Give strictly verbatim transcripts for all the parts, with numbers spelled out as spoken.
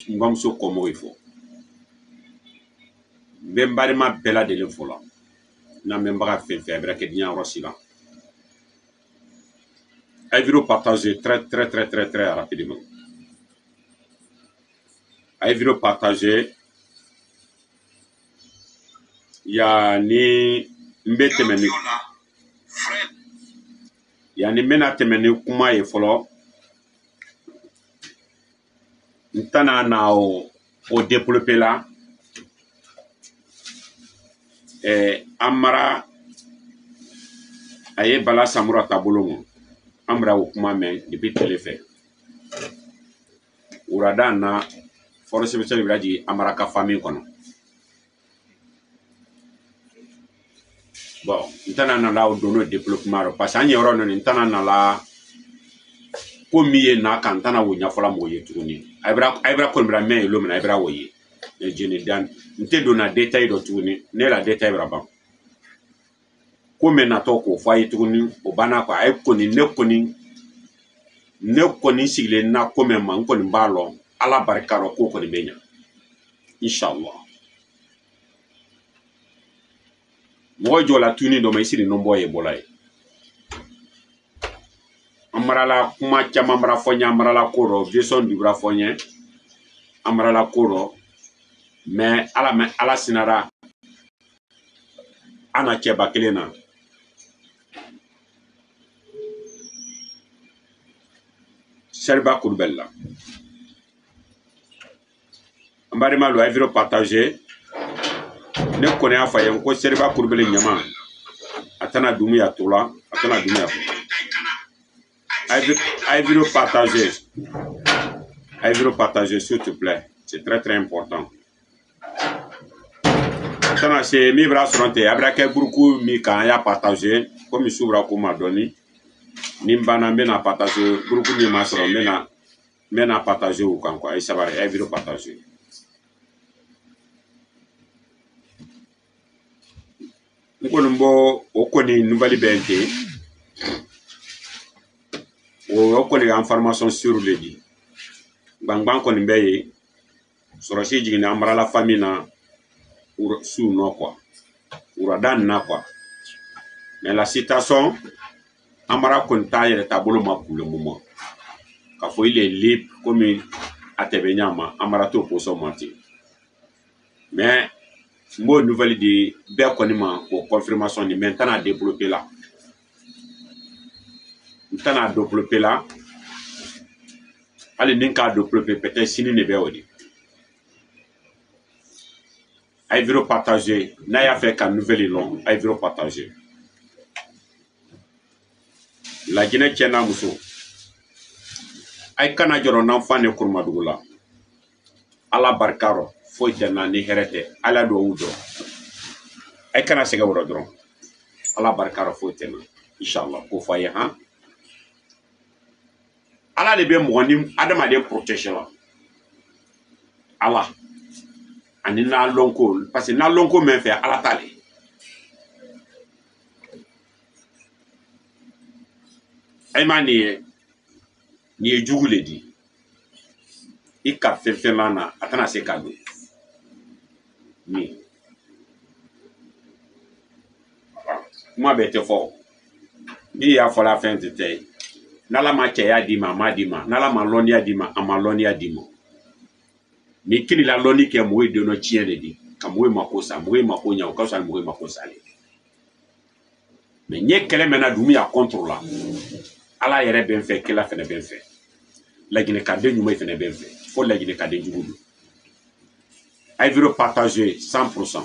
Ngomso komo ifo. Bembari ma bela de l'infola. Na membaga fait fait avec bien Rossila. Aïe vidéo partagée très très très très très rapidement. Aïe vidéo partagée. Ya ni mbete meni. Ya ni mena temeni kuma ye folo. Ntana na o o développer là. Eh, amara aye bala samura tabolo mo amra o kuma men depuis telefe urada na force special village amara ka famille kono bon ntana na la o dono développement ro parce anya ro no ntana na la ko miye na kan tana wo nya fola mo ye tuni aybra aybra ko mbra men lo mena aybra wo ye e jeni dan nte do na détail do tuni ne la détail bra ba ko mena to ko fayi tuni o bana ko ay ko ni ne ko ni ne ko ni sigle na ko men man ko ni balo ala barkaro ko ko ni benya inshallah mo jola tuni do may siri no boye bolay amarala kuma chama mara fonya amarala koro vision du bra fonya amarala koro mais ala me ala sinara ana cheba kelena Serba Kourbella. Ambari malo ay vidéo partager. Ne connais a faye ko Serba Kourbella nyama. Atana dumi ya tola, atana dumi ya. Ay vidéo partager. Ay vidéo partager s'il te plaît. C'est très très important. Atana c'est mi bra soronte abra ke buruku mi kan ya partager ko mi subra ko ma doni. Nimbana mena partager buruku mi ma soro mena mena partager ou kan ko ay sabare ay vidéo partager. Nkolumbo okoni nouvelle bente o okoni information sur le dit bang bang koni beye soro si jigina amara la famille na sous no quoi uradan na quoi mais la citation amara kon taille tabolo ma pour le moment ka fo il est libre comme atebenyama amara to pour son menti mais mo nouvelle di be konima ko confirmation ni maintenant développer là maintenant développer là allez ninka développer peut-être sini ne be odi ay vidéo partager na ya fait ka nouvelle long ay vidéo partager la Guinée tiena muso ay kana joro nan fane kurma dugula ala barkaro foi tena ni herete ala do wudo ay kana sega woro dron ala barkaro foi tena inshallah ko faye ha ala le be mo ni adama de protection la ala ani na lonko parce que na lonko men fait ala tale ay mani ni jugule di i ka fe fe mana atana se kado ni moi bete fo ni ya fo la fin de tay nala ma che ya di ma ma di ma nala ma loni ya di ma ama loni ya di mo ni kini la loni ke mo de no chien de di ka mo ma ko sa mo ma ko nya o ka sa mo ma ko sa le mais nye kele mena dumi ya contrôle la ala yere ben fait kila fene ben fait la Guinée ka de nyuma fene ben fait faut la Guinée ka de jugudu ay vidéo partager cent pour cent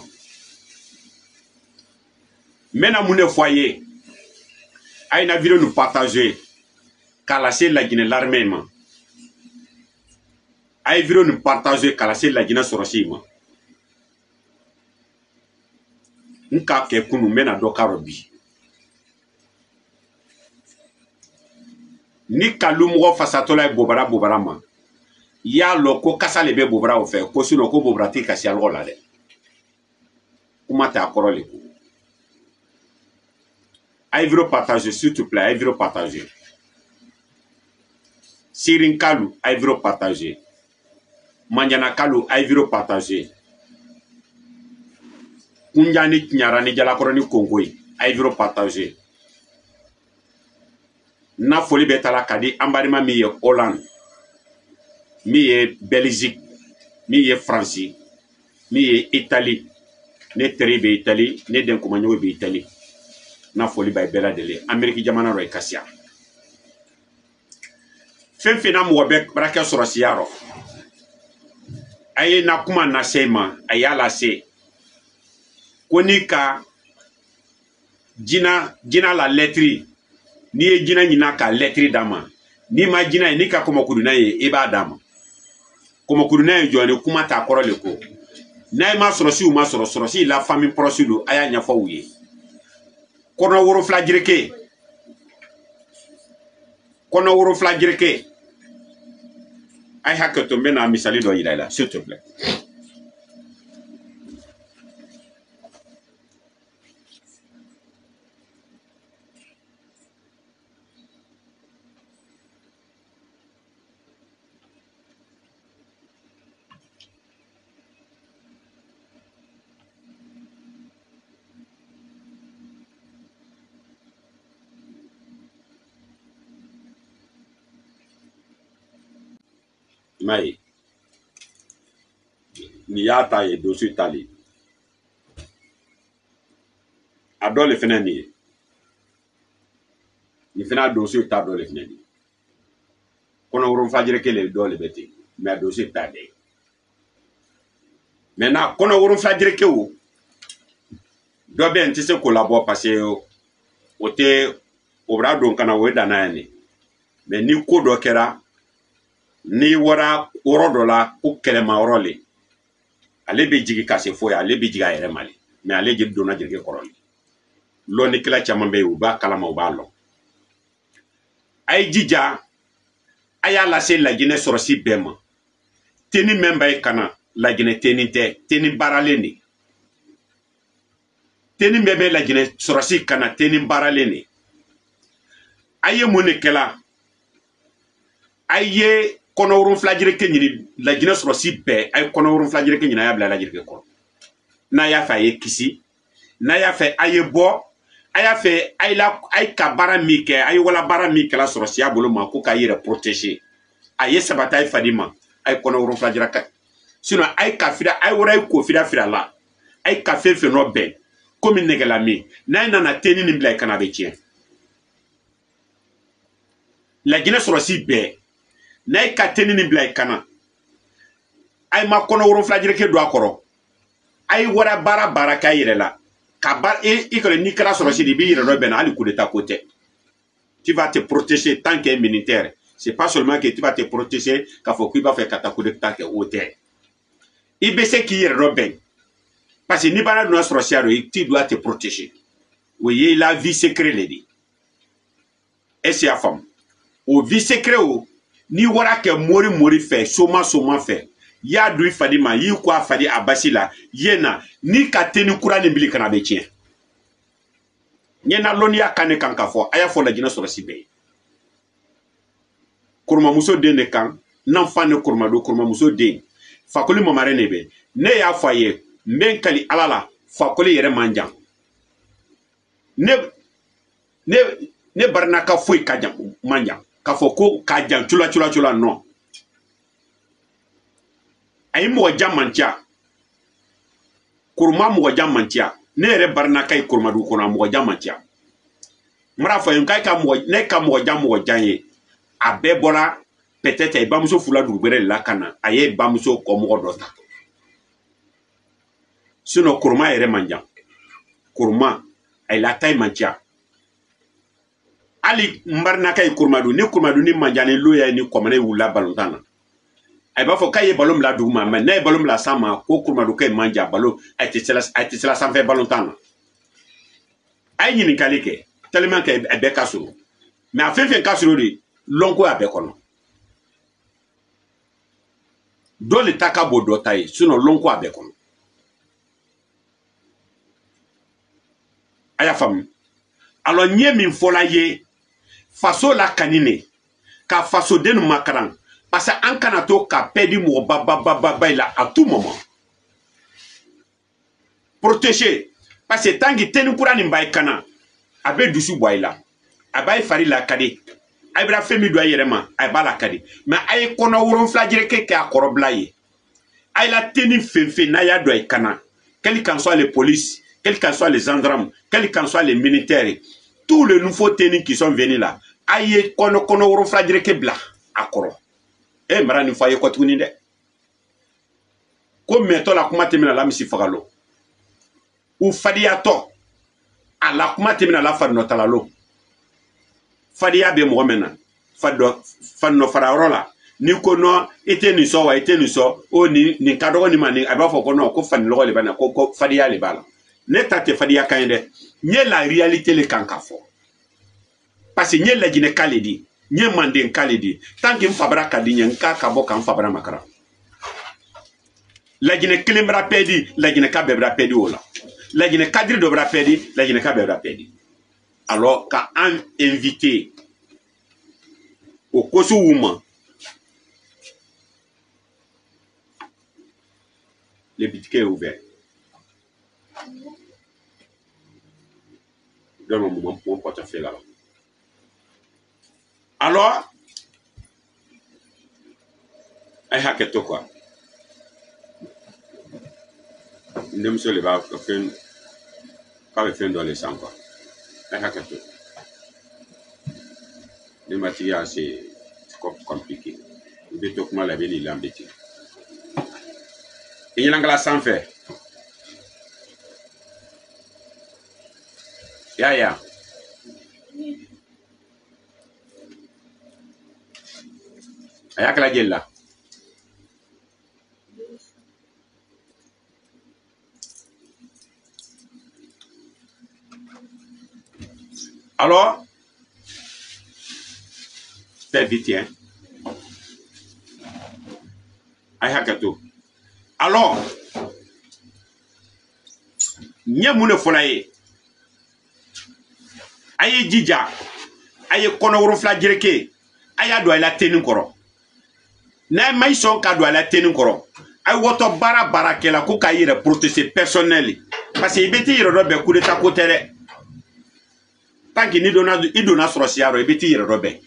mena mune foyer ay na vidéo nous partager kala c'est la Guinée l'armée ma ay vidéo nous partager kala c'est la Guinée sorosi ma nka ke kunu mena do karobi ni kalumgo fasatola bobara bobara ma ya lo ko kasa le be bobara o fe ko sino ko bobara ti kasi algo la de kuma ta akoro le ko ay vidéo partager s'il te plaît ay vidéo partager Sirin Kalu ay vidéo partager manjana kalu aiviro partager kunjani nyara ni jalakoro ni kongo aiviro partager na foli betala kadi ambarima mi ye Hollande mi ye Belgique mi ye France mi ye Italie ne tere be Italie ne den kuma nyobe be Italie na foli bay bela dele Amerique jamana ro kasia fen fena mo be baraka soro siaro aye na kuma na sema ayala se konika jina jina la lettre ni ye jina nyina ka lettre dama ni ma jina ni ka kuma kuduna ye e ba dama kuma kuduna ye joni kuma ta korole ko na ma soro si o ma soro soro si la famille proche do aya nya fo wuye kono woro flagireke kono woro flagireke ay hakka to mena misali do yila la s'il te plaît Mai ni yata ye dosu tali adole fena ni ni fena dosu ta dole fena ni kono woro fajire kele dole beti me dosu ta de maintenant kono woro fajire ke wo do ben ti se collabore parce que o te obra don kana wo dana ni mais ni ko do kera ni wara woro do la ko kelema orole ale be jigi kase foya ale be jiga yere mali mais ale je dona jirge korole lo ni kila chama be u ba kala ma ba lo ay jija aya la se la gine sorosi bema teni memba e kana la gine teni te teni baraleni teni mebe la gine sorosi kana teni baraleni aye monekela aye kono wurum flagire ke nyini la gine sorosi be ay kono wurum flagire ke nyina ya bla la jirge ko na ya fa ye kisi na ya fa aye bo aya fe ay la ay ka bara mi ke ay wala bara mi ke la sorosi ya bolo ma ko ka yere protéger aye sabata ay fadima ay kono wurum flagira ka sinon ay ka fida ay wora ay ko fida fida la ay ka fe fe no be comme negela mi na na teni ni bla kana be tien la gine sorosi be na ka teni ni bla kana ay ma kono wurum flagira ke do akoro ay wora bara bara ka yere la kabar et et que le Nicolas Sorosi di bi no ben ali coup de ta côté tu vas te protéger tant qu'un militaire c'est pas seulement que tu vas te protéger qu'il faut qu'il va faire kata coup de ta que hôtel I B C qui no ben parce que ni bana no Sorosi tu dois te protéger oui la vie secret le dit et c'est à femme au vie secret o ni wara ke mori mori fait soma soma fait ya du fadima yi kwa fadi abasila yena ni kateni kurani mbili kana be tien nyena loni ya kane kanka fo aya fo la jina sorosi be kurma muso de ne kan nan fa ne kurma do kurma muso de fakoli momare ne be ne ya faye men kali alala fakoli yere manja ne ne ne barnaka foi kaja manja ka fo ko kaja chula chula chula no ay mo jamantia kurma mo jamantia ne re barna kay kurma du kona mo jamantia mara fa yon kay ka mo ne ka mo jam mo janye abe bola peut-être ba muso fula du bere la kana aye ba muso ko mo dota sino kurma ere manja kurma ay la tay mantia ali mbarna kay kurma du ni kurma du ni manjane loya ni komane wula balontana ay ba fo kaye balom la duguma mais nay balom la sama ko kurma du kay manja balo ay te sela ay te sela sans faire balontana ay nyini kalike tellement que e be kasuru mais a fait fait kasuru di lonko a be kono do le takabo do tay sinon lonko a be kono aya fam alors nye min fola ye faso la kanine ka faso denu makaran parce que an kana to ka pedi mo ba ba ba ba la à tout moment protéger parce que tangi tenu kura ni mbay kana abe dusu boyla abay fari la kadi aybra femi do yerema ay bala kadi mais ay kono woron flagire ke ka koroblaye ay la tenu fefe na ya do ay kana quel qu'en soit les polices, quels qu'en soient les gendarmes, quels qu'en soient les militaires, tous les nouveaux tenus qui sont venus là, aïe kono kono woron flagire ke bla akoro e mara ni faye ko tuni de ko meto la kuma temina la misi fagalo ou fadiato ala kuma temina la fadno talalo fadia be mo mena fado fanno fararola ni ko no ete ni so wa ete ni so o ni ni kado ni mani aba fo ko no ko fan lo le bana ko ko fadia le bala ne tate fadia kande nye la réalité le kankafo parce que nye la jine kaledi nye mande kaledi tant que fabra kadi nka ka bo kan fabra makara la jine klimbra pedi la jine ka bebra pedi ola la jine kadri do bra pedi la jine ka bebra pedi alors ka an invité au kosu woman le bitique est ouvert donne mon moment pour portefeuille là. Alors, ay haketo quoi. Ne me le va faire pas le faire dans les sangs quoi. Ay haketo. Le matériel c'est compliqué. Il veut tout comment la vie il embêté. Et il a sans faire. Ya ya. Ayak la jella. Alors, c'est vite, hein. Ayakato. Alors, nye moune folaye. Aye djidja. Aye kono wuro fla jireke. Aya do la tenu koro. Na may son ka do la tenu koro. Ay woto bara bara kela ko ka yire protéger personnel. Parce que ibeti yire robe coup d'état ko tere. Tant que ni dona i dona sorciaro ibeti yire robe.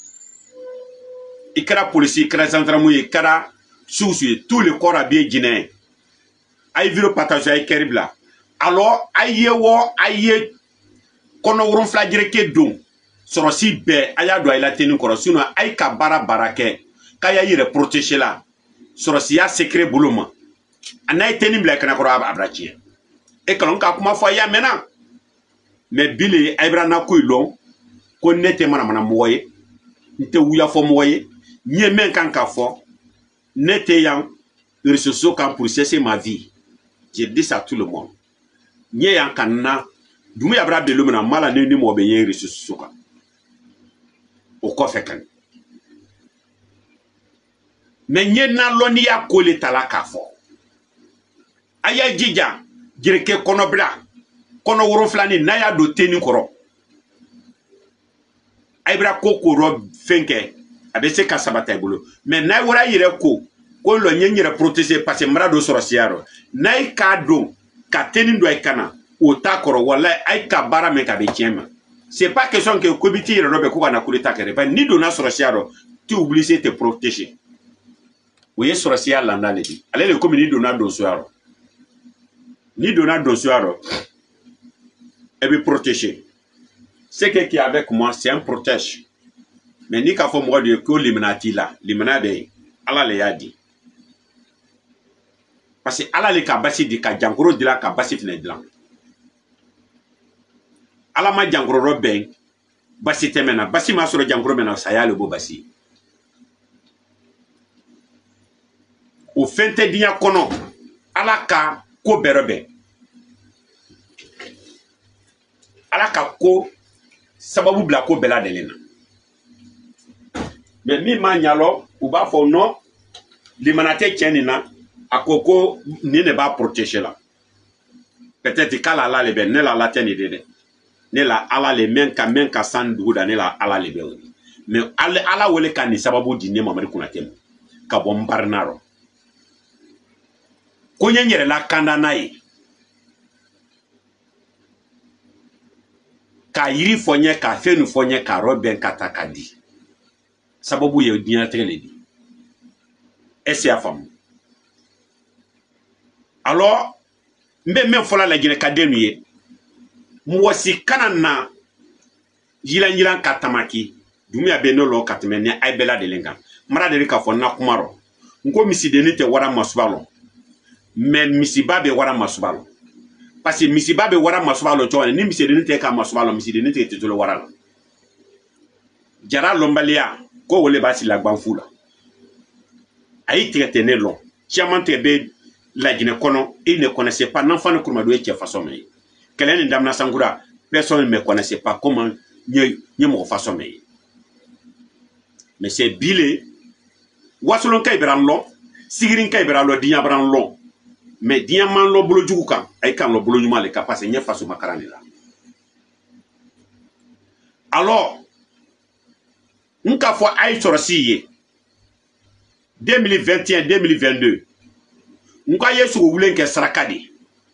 Ikra police ikra gendarme ikra souci tous les corps habillés guinéens. Ay viro partager ay keribla. Alors aye wo aye kono wuro fla jireke don. Sorosi be aya do la tenu koro sino ay ka bara barake kaya yire protéger la sorosi ya secret buluma anay tenu bla kana koro abrachi e kalon ka kuma fo ya mena mais bile aybra na ko ilon ko nete mana mana moye nte wuya fo moye nye men kan ka fo nete yang ressources kan pour cesser ma vie. Je dis ça à tout le monde nye yang kanna dumu ya bra belo mena mala ne ni mo be yen ressources kan au coffre kan mais nye na loni ya kole tala kafo aya jija jireke kono bla kono woro flani na ya do teni koro aybra koko ro fenke abese ka sabata bolo mais na wora yire ko ko lo nye nyere protéger parce que mra do sorciaro na ka do ka teni do ay kana o ta koro wala ay ka bara me ka be tiema. C'est pas question que Kobiti et Robert Kouba n'a coulé ta carrière. Ni donna sorciaro, tu oublies de te protéger. Vous voyez, sorciaro l'anda le dit. Allez, le commis ni donna donsoiro. Ni donna donsoiro. Et bien protéger. C'est que qui est avec moi, c'est un protège. Mais ni qu'à faut moi de que l'immunati là, l'immunati, Allah le a dit. Parce que Allah le kabasi dit qu'à Djankoro de la kabasi finit de là. Ala ma jangoro ben basi temena basi ma soro jangoro mena saya le bo basi o fente dinya kono ala ka ko berebe ala ka ko sababu bla ko bela delena mais mi ma nyalo ou ba fo no limanate tienina akoko ni ne ba protéger la peut-être kala la le ben ne la la tienne de ne la ala le men ka men ka san duda ne la ala le be mais ala ala wele kan ni sababu di ne Mamadi Konate ka bɔ Mbarinaro ko nye yɛrɛ la kanda n'a ye ka yiri fɔ n ye ka fɛn fɔ n ye ka yɔrɔ bɛn ka ta ka di sababu ye diɲɛlatigɛ le di est-ce que y'a faamu alors n bɛ min fɔla Laginɛkaden nu ye mɔgɔ si kana na yilan yilan ka tamaki Dumbuya bɛ ne lɔ ka tɛmɛ ni a bɛɛ lajɛlen kan mara deli k'a fɔ n na kuma rɔ n ko misidennin tɛ wara masuba lɔ mais misiba bɛ wara masuba lɔ parce que misiba bɛ wara masuba lɔ cogo ni misidennin tɛ ka masuba lɔ misidennin tɛ titolo wara la jara lɔnbaliya ko wele b'a sila gbanfu la a y'i tigɛ tɛ ne lɔn caman tɛ bɛ Laginɛ kɔnɔ il ne connaissait pas Nanfan Kurumadu ye cɛ façon min ye kɛlɛ nin daminɛ Sankura personne ne me connaissait pas comment nye nye mɔgɔ façon min ye mais c'est bile wasolon kay bran lo sigirin kay bran lo dinya bran lo mais dinya man lo bolo jugu kan ay kan lo bolo nyuma le ka parce nye faso makarani la alors nka fo ay sorsi ye deux mille vingt et un deux mille vingt-deux nka yesu wulen ke sarakadi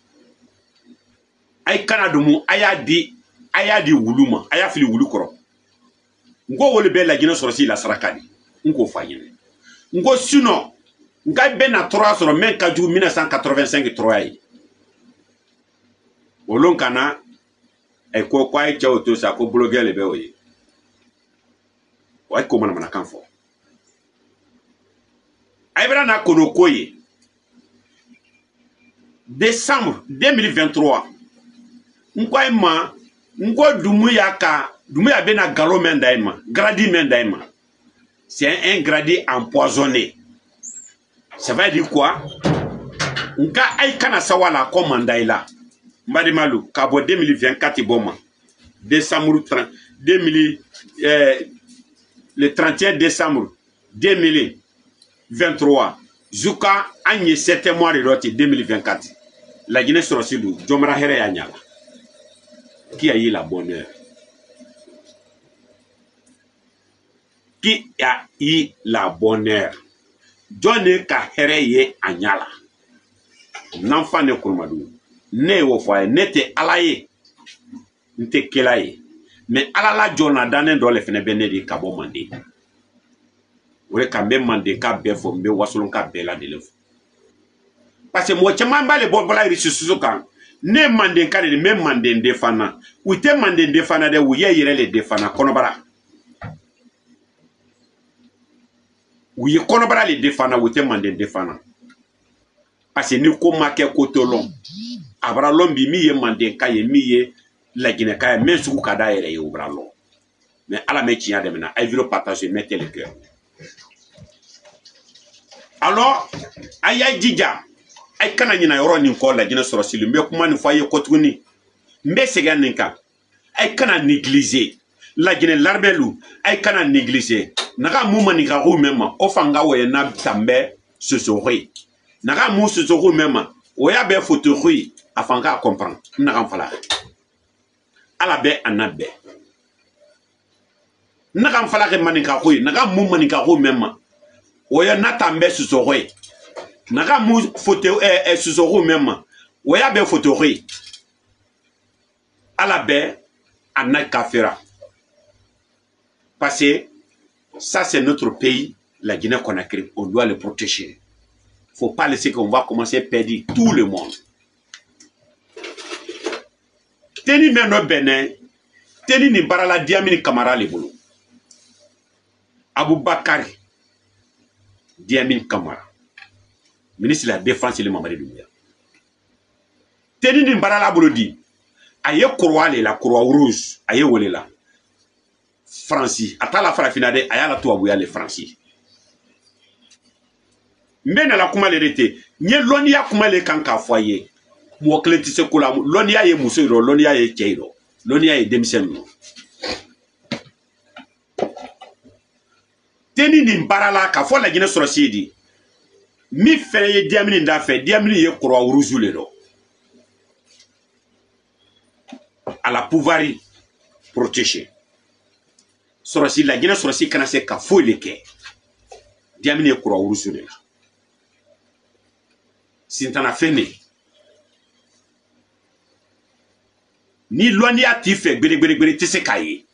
ay kanadumu aya di aya di wuluma aya fili wulu koro ngo wole be Laginɛ sorsi la sarakadi ngo fayene ngo sinon nga be na trois soro men ka ju mille neuf cent quatre-vingt-cinq trois yi wolon kana e ko ko ay chaw to sa ko blogger be oyi way ko mana mana kan fo ay bra na kono koye décembre deux mille vingt-trois ngwa ma ngo Dumbuya ka Dumbuya be na galo men daima gradi men daima c'est un gradi empoisonné ça veut dire quoi nga ay kana sawala ko mandaila mbadi malu ka bo deux mille vingt-quatre boma décembre trente deux mille euh, le trente et un décembre deux mille vingt-trois Zuka anye sept mois de rote deux mille vingt-quatre Laginɛ sorsi du jomra here ya nyala qui a eu la bonne heure qui a eu la bonne heure John ka here ye anyala Nanfan Kurumadu ne wo foye nete alaye nte kelaye mais alala jona danen dole fene bene di kabo mande wore kambe mande ka be fo mbe wasolon ka be la delef parce que mo chama mbale bo bola ri susu kan ne mande kan ni me mande ndefana wite mande ndefana de wo ye yire le defana konobara wuye konobara le defana wite mande ndefana parce que ni ko make ko tolon abra lombi mi ye mande ka ye mi ye Laginɛ ka ye men sugu ka da yɛrɛ ye o bra lɔ mais ala me tiɲɛ de mina ay vilo partager mettez le cœur alors aya jija ay kana nyina yoro ni ko Laginɛ sorsi lu mbe kuma ni fo ye ko tuguni mbe sega nin kan ay kana négliger Laginɛ larbelu ay kana négliger naga mu mani ka ru mema o fanga wo ye na tambe sosori naga mu sosori mema o ya be photographe afanga comprendre naga fala ala be anabe naga fala ke manika ko naga mu manika ko mema oya natambe susoroy naga mu photo eh, eh susoro mema oya be photory ala be anakafera parce que ça c'est notre pays la Guinée-Conakry on doit le protéger faut pas laisser qu'on va commencer à perdre tout le monde. Teni meno bene, teni ni barala Diamini Kamara le bolo. Aboubakari Diamini Kamara, ministre de la Défense et le Mamadi Doumbouya. Teni ni barala bolo di, aye croix le la croix rouge, aye wole la. Franci, ata la farafinade, aye la touabouya le Franci. Mbena la kuma le rete, nye lonia kuma le kanka foye. Mo kleti se kula lonia ye muso ro lonia ye cheiro lonia ye demisen no teni ni barala ka fo la Guinée sorsi di mi fe ye Diamini nda fe Diamini ye croix rouge le do à la pouvoir protéger sɔrɔsi lajinɛ sɔrɔsi kana se ka foyi le kɛ diamine ye kura wurusu de la sintana fɛn de ni lɔnni y'a t'i fɛ gbere-gbere-gbere tɛ se k'a ye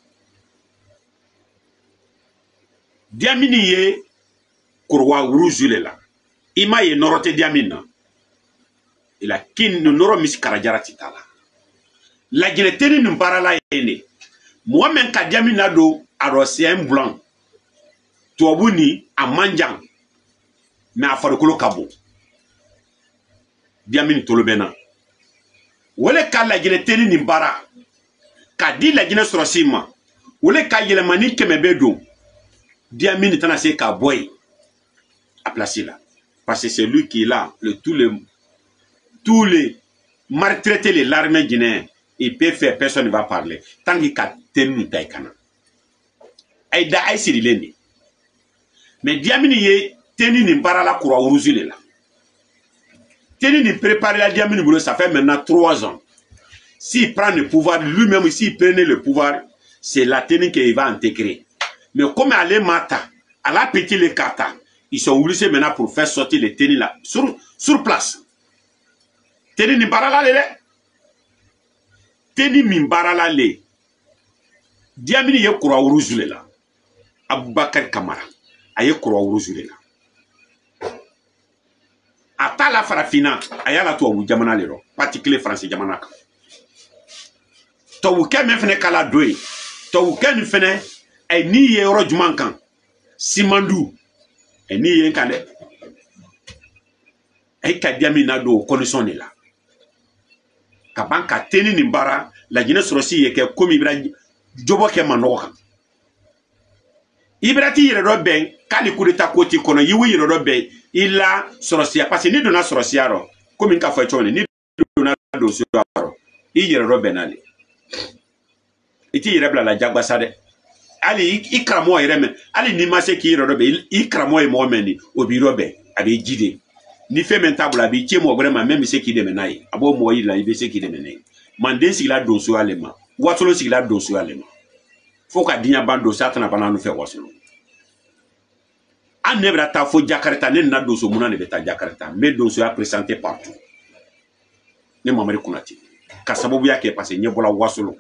diamine ye kura wurusu de la i m'a ye nɔrɔ tɛ diamine na il a kin nɔrɔ misi karajara ti t'a la lajinɛ teni nin baarala ye ne mɔgɔ min ka diamine na don a dɔ c'est un blanc tubabu ni a man jan mais a farikolo ka bon diamine tolo bɛ na wole ka lajinɛ teni nin baara ka di lajinɛ sɔrɔsi ma wole ka yɛlɛma ni kɛmɛ bɛ don diamine tɛna se k'a bɔ yen a place la parce que c'est lui qui est là le tous les tous les maltraités les l'armée guinéenne il peut faire personne ne va parler tant qu'il ka tenu ta kana ay da ay sirilendi mais diamine ye teni ni baara la kura wuruzu le la teni ni préparer la diamine bolo ça fait maintenant trois ans s'il prend le pouvoir lui-même s'il prenait le pouvoir c'est la teni qu'il va intégrer mais comme elle est mata elle a pété les cartes ils sont obligés maintenant pour faire sortir les tenis là sur sur place teni ni baara la le teni min baara la le diamine ye kura wuruzu le la Abubakar Kamara a ye kura wuruzu le la a t'a la farafina a y'a la tubabu jamana le rɔ particulier français jamana kan tubabukɛ min fɛnɛ kala do ye tubabukɛ nin fɛnɛ ɛ n'i ye yɔrɔ juman kan simandu ɛ n'i ye n kan dɛ ɛ ka diamine na don o condition de la ka ban ka teni nin baara lajinɛ sɔrɔsi ye kɛ komi ibra jɔbɔ kɛ ma nɔgɔ kan ibra ti yɛrɛ dɔ bɛn k'ale coup d'état ko ti kɔnɔ yiwu yɛrɛ dɔ bɛn i la sɔrɔsiya parce que ni donna sɔrɔsiya rɔ komi n k'a fɔ cogo min ni donna donsoya rɔ i yɛrɛ dɔ bɛn n'ale i t'i yɛrɛ bila la jagosa dɛ hali i karamɔgɔ yɛrɛ mɛn hali n'i ma se k'i yɛrɛ dɔ bɛn i karamɔgɔ ye mɔgɔ mɛn ni o b'i dɔ bɛn a b'i ji de ni fɛn min t'a bolo a b'i ci mɔgɔ wɛrɛ ma min bɛ se k'i dɛmɛ n'a ye a b'o mɔgɔ yir'i la i bɛ se k'i dɛmɛ n'a ye manden sigila donsoya le ma wasolo sigila donsoya le ma fo ka diɲɛ ban donsoya tɛna ban an fɛ wasolo an ne bɛ taa fo Jakarta ne nana donso mun na ne bɛ taa Jakarta n bɛ donsoya présenté partout ne Mamadi Konate ka sababuya kɛ parce que ɲɛ bɔra wasolo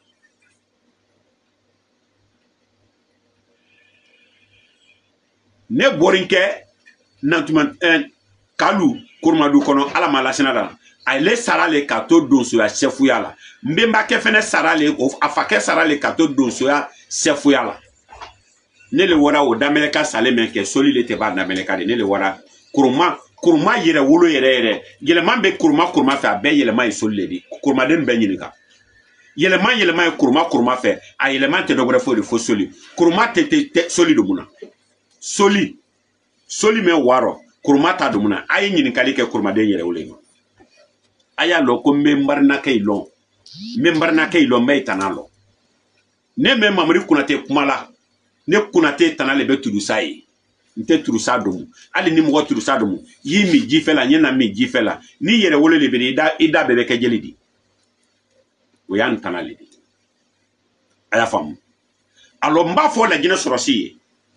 ne bɔrin kɛ nantuma kalu Kurumadu kɔnɔ ala ma lasina la ale sara le ka to donsoya sefuya la nbenbakɛ fɛnɛ sara le a fakɛ sara le ka to donsoya sefuya la ne le wara o dameleka sale men kɛ soli le tɛ b'a dameleka de ne le wara kuruma kuruma yɛrɛ wolo yɛrɛ yɛrɛ yɛlɛma bɛ kuruma kuruma fɛ a bɛɛ yɛlɛma ye soli le di kurumaden bɛɛ ɲininka yɛlɛma yɛlɛma ye kuruma kuruma fɛ a yɛlɛma tɛ dɔ wɛrɛ foyi de fo soli kuruma tɛ tɛ soli de mun na soli soli mɛ wɔɔrɔ kuruma ta dum na a ye ɲininkali kɛ kurumaden yɛrɛ wolo ma a y'a lɔn ko n bɛ nbarinakɛ yi lɔn n bɛ nbarinakɛ yi lɔn n bɛ i tana lɔn ne mɛ Mamadi Konate kuma la ne Konate tana le bɛ turusa ye n tɛ turusa domu hali ni mɔgɔ turusa domu y'i min jifɛ la n ye na min jifɛ la n'i yɛrɛ wolo le bɛ i da i da bɛɛ bɛ kɛ jeli di o y'an tana le di a y'a faamu alors n b'a fɔ lajinɛ sɔrɔsi ye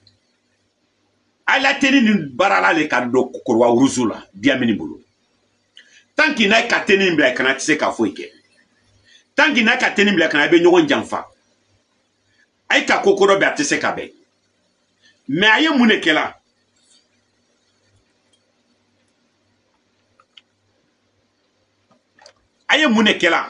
a la teni ni baarala le ka don korowa wuruzu la diamine bolo tant que n'a ka teni bila kana tɛ se ka foyi kɛ tant que n'a ka teni bila kana a bɛ ɲɔgɔn janfa a ye ka ko ko dɔ bɛ a tɛ se ka bɛn mais a ye mun de kɛla a ye mun de kɛla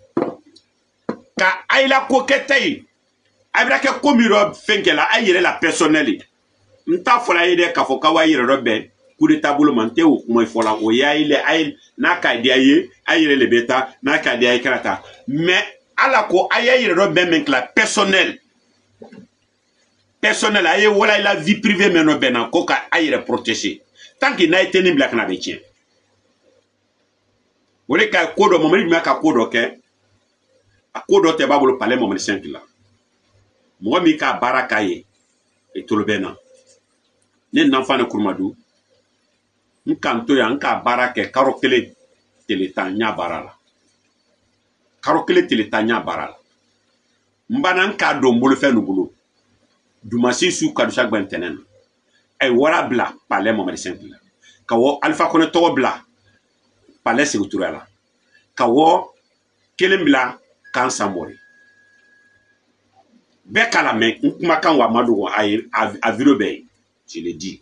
ka a yela ko kɛta ye a bɛ kɛ ko min dɔ fɛn kɛla a yɛrɛ la personnel n t'a fɔla ye dɛ k'a fɔ k'aw yɛrɛ dɔ bɛn coup d'état bolo ma n tɛ o kuma fɔla o y'a ye a ye n'a ka di a ye a yɛrɛ le bɛ taa n'a ka di a ye kana taa mais ala ko a y'a yɛrɛ dɔ bɛn min kila personnel personnel a ye wala la vie privée min dɔ bɛn na ko ka a yɛrɛ protéger tant que n'a ye teni bila kana bɛ tiɲɛ o de ka ko dɔ Mamadi jumɛn ka ko dɔ kɛ a ko dɔ tɛ b'a bolo palais Mamadi cinq la mɔgɔ min ka baara k'a ye e tolo bɛ na ne n'enfant de Kurumadu n kan to yan n ka baara kɛ karo kelen tele tan n y'a baara la karo kelen tele tan n y'a baara la n banna n k'a don bolofɛn nu bolo dumasi su kadusa gbantenen ay wara bla palais Mohamed cinq la ka wo Alpha Koné togo bla palais Sékou Touré la ka wo kelen bla kan Samori be kala me kuma kan wa madu ay a viro be je le dis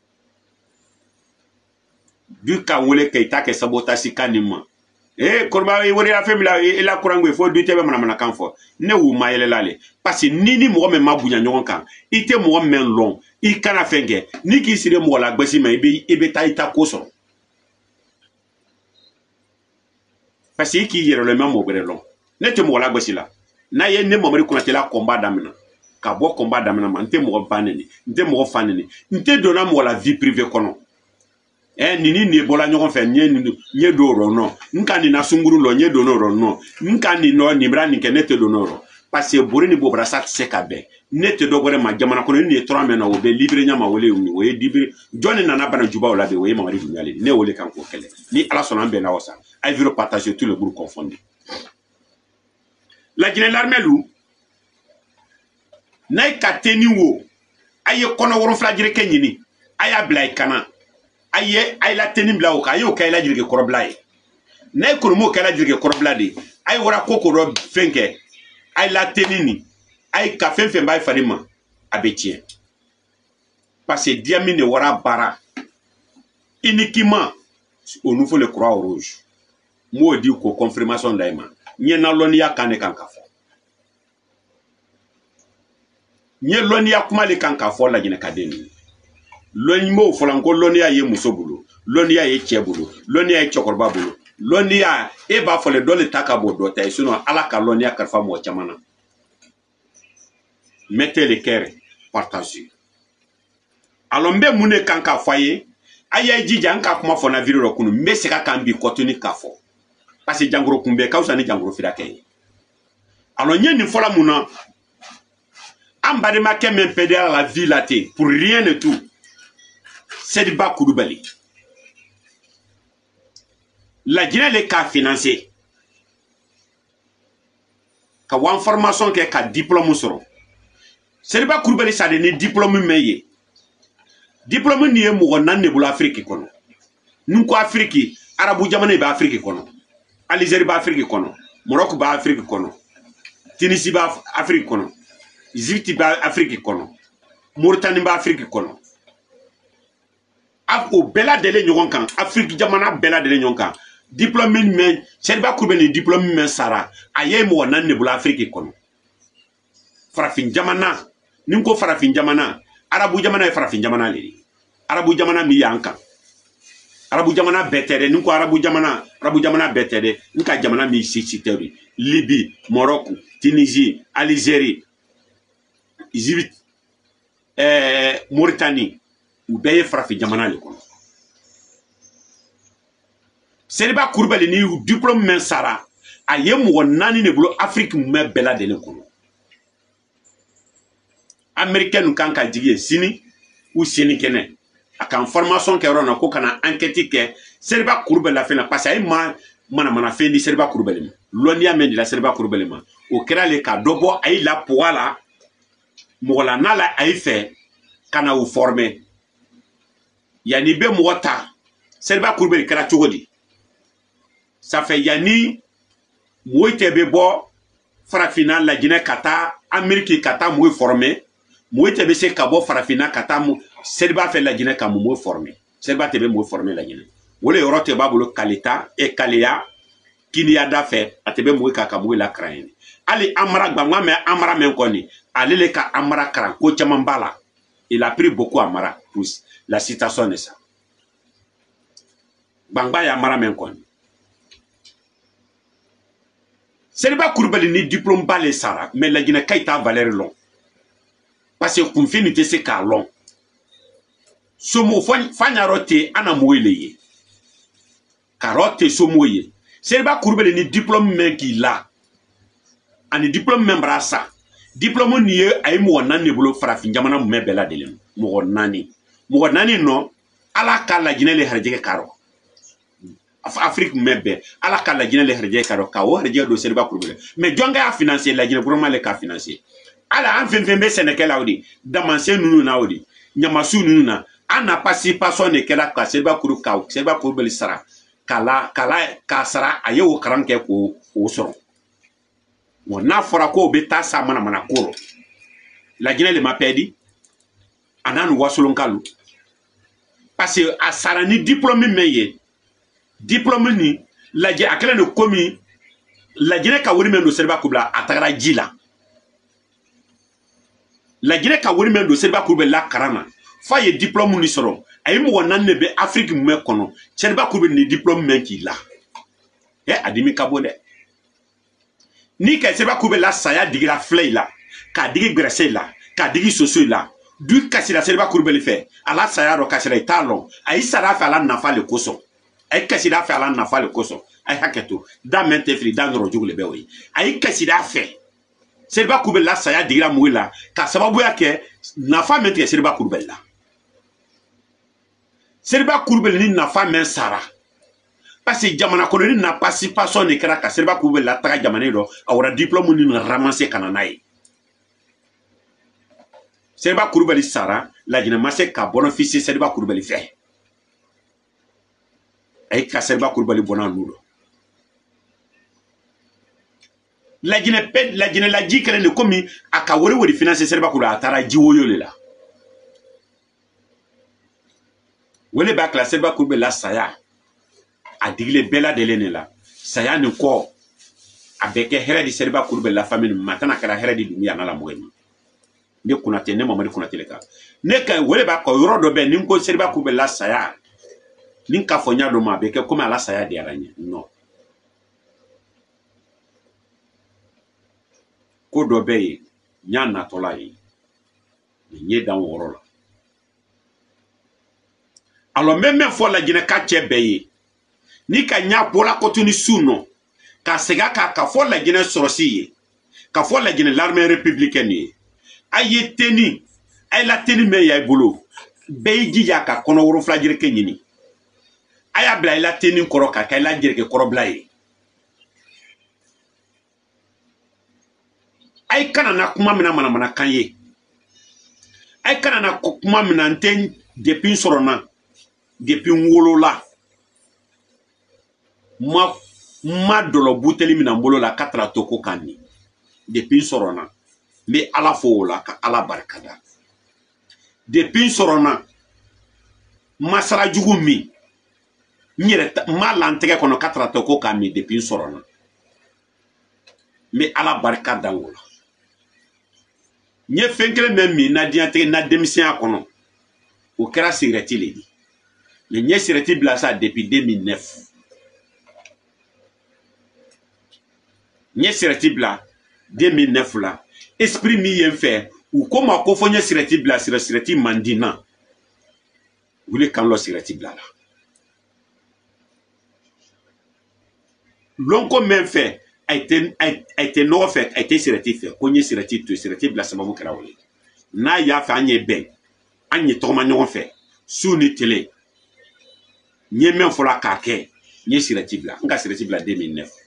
du ka wole Keita ke sabotage kanima eh korba e wori la femila e la kurangwe fo du tebe mana kan fo ne wu mayele lale parce que ni ni mo me mabunya nyon kan ite mo men long i kana fenge ni ki sire mo la gbesi me ibe ibe ta ita ko so parce que ki yere le même mo bere long ne te mo la gbesi la na ye ne mo mari ko la combat damina ka bo combat damina man te mo baneni nte mo faneni nte dona mo la vie privée kono eh nini ni bola nyogon fe nye nye do ro no nka ni na sunguru lo nye do no ro no nka ni no ni bra ni ke nete do no ro parce que bori ni bobra sat se ka be nete do gore ma jamana ko ni trois mena o be libre nyama wole uni o e libre joni nana bana juba o la be o e ma mari dunyale ne wole kan ko kele ni ala sona be na osa ay viro partager tout le groupe confondu la Guinée l'armelu nay ka teni wo aye kono woron flagire kenyini aya blay kana aye ay la tenim bla o kayo kay la jirge korobla e ne ko mo kay la jirge korobla de ay wora koko ro fenke ay la tenini ay ka fen fen bay farima abetien parce que diamine wora bara uniquement au nouveau le croix rouge mo di ko confirmation daima nye na lonia kane kanka fo nye lonia kuma le kanka fo la jine kadeni Lonimo folanko lonia ye musobulu lonia ye chebulu lonia ye chokorba bulu lonia e ba fole dole takabo dota suno ala ka lonia karfa mo chamana mettez les cœurs partagés alombe mune kanka foye aya jija nka kuma fona viriro kunu meseka kambi kotuni kafo parce que jangoro kumbe kausa ni jangoro firake alors nye ni fola muna ambade ma kemen pédale la vie laté pour rien de tout. Sediba Koulibaly. La Guinée les cas financés. Ka wan formation ke ka diplôme soro. Sediba Koulibaly ça donné diplôme meye. Diplôme ni e mo nan ne bula Afrique kono. Nun ko Afrique, Arabu jamane ba Afrique kono. Algérie ba Afrique kono. Morocco ba Afrique kono. Tunisie ba Afrique kono. Égypte ba Afrique kono. Mauritanie ba Afrique kono. O bela dele nyogon kan Afrique jamana bela dele nyogon kan diplôme men Sediba Koulibaly diplôme men sara aye mo nan ne bula Afrique kono farafin jamana ninko farafin jamana arabu jamana e farafin jamana le arabu jamana mi yanka arabu jamana betere ninko arabu jamana arabu jamana betere nka jamana mi sixiteri Libye Morocco Tunisie Algérie Égypte eh Mauritanie ou beye frafi jamana le kono Sediba Koulibaly ni diplôme men sara aye mo nani ne bulo Afrique me bela de le kono américain kan ka jige sini ou sini kene aka formation ke rona ko kana enquête ke Sediba Koulibaly la fena parce ay ma mana mana fe ni Sediba Koulibaly lonia men di la Sediba Koulibaly ma o kera le ka dobo ay la poala mo la nala ay fe kana ou former yani be mota Sediba Koulibaly kara chogodi ça fait yani moite be bo farafina la Guinée kata Amérique kata mo formé moite be se kabo farafina kata mo Sediba fait la Guinée kam mo formé Sediba te be mo formé la Guinée wole yorote babulo kalita e kalia kinia da fait atebe mo ka kam la kraine ali amara gba me amara men koni ali le ka amara kran ko chamambala il a pris beaucoup amara pour la citation de ça bangba ya amara men koni Sediba Koulibaly ni diplôme balé sara mais la Guinée Keita valeur long parce que kun finité c'est ka long somo fanya rote ana moyele carotte somoye Sediba Koulibaly ni diplôme men qui là ani diplôme men brasa diplôme ni ay mo nan ne bolo farafin jamana me bela delem mo nani mo nani no ala ka la Guinée le harje karo Afrique mebe ala kala Guinée le herje karo ka o herje do Sediba Koulibaly mais jonga a financer la Guinée vraiment le ka financer ala an fɛn fɛn bɛ sɛnɛkɛlaw de damansen ninnu na o de ɲamasu ninnu na an na participation de kɛra ka Seriba Kuru ka Seriba Kulubali sara kala kala k'a sara a ye o kalan kɛ k'o o sɔrɔ bon n'a fɔra k'o bɛ taa sa manamana ko rɔ Laginɛ le ma pɛdi a n'a ni Wasolonkalu parce que a sara ni diplôme min ye diplôme ni lajɛ a kɛlen don komi Laginɛ ka wari min don Seriba Kulubali a tagara ji la Laginɛ ka wari min don Seriba Kulubali la karan na fa ye diplôme ni sɔrɔ a ye mɔgɔ naani de bɛ Afrique mɛn kɔnɔ Seriba Kulubali ni diplôme mɛn k'i la ɛ a dimi ka bon dɛ ni ka Seriba Kulubali la saya digira filɛ la k'a digi Gbɛrɛsɛ la k'a digi Soso la du kasira Seriba Kulubali fɛ ala saya dɔ kasira i t'a lɔn a y'i sara fɛ ala nafa le kosɔn a ye kasira fɛ ala nafa le kosɔn a ye hakɛ to da mɛn tɛ fili da nɔrɔ jugu le bɛ o ye a y'i kasira fɛ Seriba Kulubali la saya digira mɔgɔw la ka sababuya kɛ nafa mɛn tigɛ Seriba Kulubali la Seriba Kulubali ni nafa mɛn sara parce que jamana kɔnɔni na participation de kɛra ka Seriba Kulubali la taga jamana dɔ a wara diplôme ni ramasser ka na n'a ye Seriba Kulubali sara Laginɛ ma se ka bénéficier Seriba Kulubali fɛ a ye ka Seriba Kulubali bɔnna n'u la Laginɛ pe Laginɛ la ji kɛlen de komi a ka wari wari financer Seriba Kulubali a taara ji woyo le la wele b'a kila Seriba Kulubali la saya a digile bɛɛ lajɛlen de la saya ni kɔ a bɛ kɛ hɛrɛ di Seriba Kulubali la famille ma tana kɛra hɛrɛ di Dunbiya n'a la mɔgɔ ma ne Konate ne Mamadi Konate le kan ne ka wele b'a kɔ yɔrɔ dɔ bɛ ni ko Seriba Kulubali la saya ni ka fɔ ɲa dɔ ma a bɛ kɛ komi ala saya diyara n ye non ko dɔ bɛ yen n y'a natɔla ye n ye dan wɔɔrɔ la alors n bɛ min fɔ Laginɛ ka cɛ bɛɛ ye ni ka ɲa bɔla kɔtuni su nɔ ka segin a kan ka fɔ Laginɛ sɔrɔsi ye ka fɔ Laginɛ l'armée républicaine ye a ye teni a ye la teni min y'a bolo bɛɛ y'i jija ka kɔnɔ wolonfila jelikɛ ɲini a y'a bila i la teni kɔrɔ ka kɛ i la jelikɛ kɔrɔbila ye a ye kana na kuma min na manamanakan ye a ye kana na kuma min na n tɛ depuis n sɔrɔna depuis n wolola ma ma dɔlɔ buteli min na n bolo la k'a taara to ko kan ni depuis n sɔrɔna n bɛ ala fo o la ka ala barikada depuis n sɔrɔna masara jugu min n yɛrɛ n m'a la n tɛgɛ kɔnɔ k'a taara to ko kan min depuis n sɔrɔna n bɛ ala barika da o la n ye fɛn kelen min min na diɲɛlatigɛ na denmisɛnya kɔnɔ o kɛra sigirɛti le di mais n ye sigirɛti bila sa depuis deux mille neuf n ye sigirɛti bila deux mille neuf la esprit min ye n fɛ u ko n ma ko fo n ye sigirɛti bila sigirɛti man di n na wuli kan lɔ sigirɛti bila la lɔnko min fɛ a été nɔgɔ fɛ a été sigirɛti fɛ ko n ye sigirɛti to yen sigirɛti bila sababu kɛra o ye n'a y'a fɛ an ye bɛn an ye tɔgɔma ɲɔgɔn fɛ su ni tele n ye min fɔla k'a kɛ n ye sigirɛti bila n ka sigirɛti bila deux mille neuf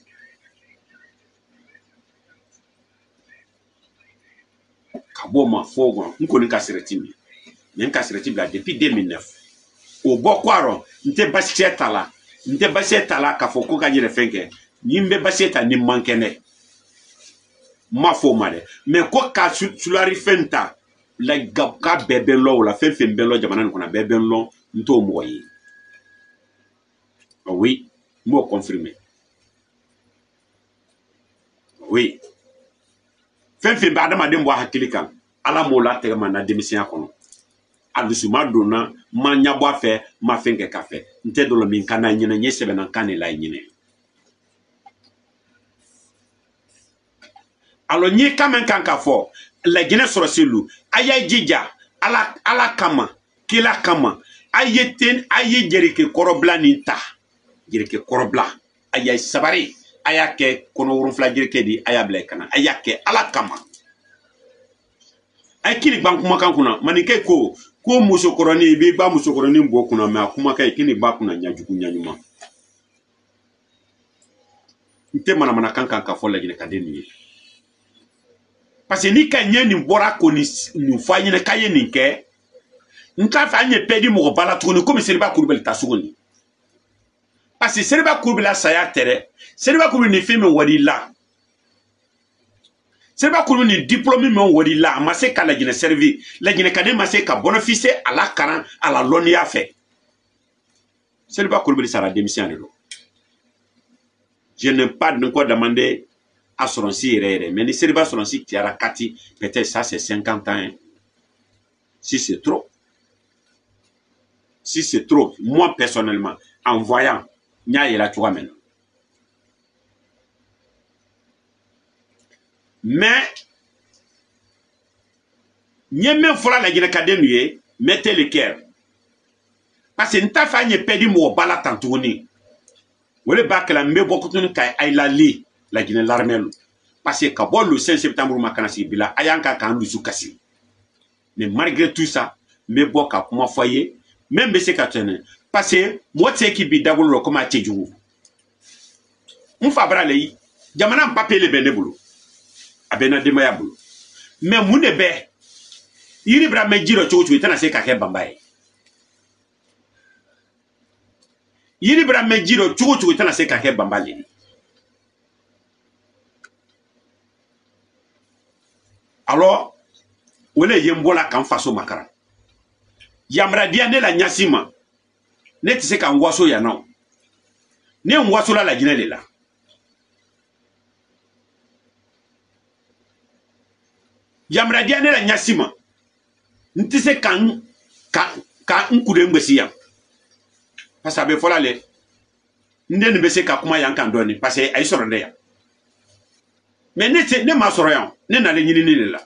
ka bɔ o ma fo o ma n kɔni ka sigirɛti min mais n ka sigirɛti bila depuis deux mille neuf o bɔ kɔ a rɔ n tɛ basiyɛ ta la n tɛ basiyɛ ta la k'a fɔ ko ka n yɛrɛ fɛn kɛ ni n bɛ basiyɛ ta ni n man kɛnɛ n ma fɔ o ma dɛ mais ko ka sulari fɛn ta la k'a bɛɛ bɛ n lɔ o la fɛn fɛn bɛ n lɔ jamana nin kɔnɔ a bɛɛ bɛ n lɔ n t'o mɔgɔ ye oui n b'o confirmer oui fɛn fɛn bɛ adamaden bɔ a hakili kan ala m'o la tɛgɛ ma n na denmisɛnya kɔnɔ a dusuma donna n ma ɲɛbɔ a fɛ n ma fɛn kɛ k'a fɛ n tɛ dɔ la min kan na ɲinɛ n ye sɛbɛnna kan de la ɲinɛ alors n ye kan min kan k'a fɔ Laginɛ sɔrɔsi lu a y'a jija ala ala kama kila kama a ye ten a ye jelikɛ kɔrɔbila nin ta jelikɛ kɔrɔbila a y'a sabari a y'a kɛ kɔnɔ wolonfila jelikɛ di a y'a bila i kana a y'a kɛ ala kama a ye kini ban kumakan kunna manikɛ ko ko musokɔrɔnin i b'i ba musokɔrɔnin bɔ kunna mais a kumakan i kini ba kunna ɲajugu ɲaɲuman n tɛ manamanakan kan ka fɔ Laginɛ ka den nin ye parce que ni ka ɲɛ nin bɔra ko nin fɔ a ɲɛna k'a ye nin kɛ n t'a fɛ an ye bɛɛ di mɔgɔ ba la tuguni komi Seriba Kulubali ta sugu nin parce que Seriba Kulubali saya tɛ dɛ Seriba Kulubali ni fɛn min wari la Seriba Kulubali ni diplôme min wari la a ma se ka lajinɛ servi lajinɛ ka ne ma se ka bénéficier a la karan a la lɔnniya fɛ Seriba Kulubali sara denmisɛn de don je n'ai pas de quoi demander à Soronsi yɛrɛ mais ni Seriba Soronsi tiara kati peut-être ça c'est cinquante ans hein. Si c'est trop si c'est trop moi personnellement en voyant nya yela cogoya min na mais nye min fɔra lajinɛkaden nu ye mettez le cœur parce que n t'a fɛ an ye pɛdi mɔgɔ ba la tan tuguni o de b'a kɛla n bɛ bɔ tuguni ka a lali lajinɛ l'armée parce que ka bɔ le cinq septembre ma kana sigi bi la a y'an ka k'an dusu kasi mais malgré tout ça n bɛ bɔ ka kuma fɔ a ye même bɛ se ka tɛnɛ parce que mɔgɔ tɛ se k'i bi dagolo la komi a cɛ jugu n fa bara le jamana papier le bɛ ne bolo a bɛ n na denbaya bolo mais mun de bɛ yiri bira mɛ ji dɔ cogo cogo i tɛna se ka kɛ banba ye yiri bira mɛ ji dɔ cogo cogo i tɛna se ka kɛ banba le alors o le ye n bɔla ka n faso makara yamaradiya ne la ɲasi ma ne tɛ se ka n waso yan nɔ ne n wasola lajinɛ de la yamaradiya ne la ɲasi ma n tɛ se ka n ka ka n kulen gosi yan parce que a bɛ fɔla le n den nin bɛ se ka kuma yan kan dɔɔni parce que a yi sɔrɔ ne yan mais ne tɛ ne ma sɔrɔ yan ne nalen ɲinini de la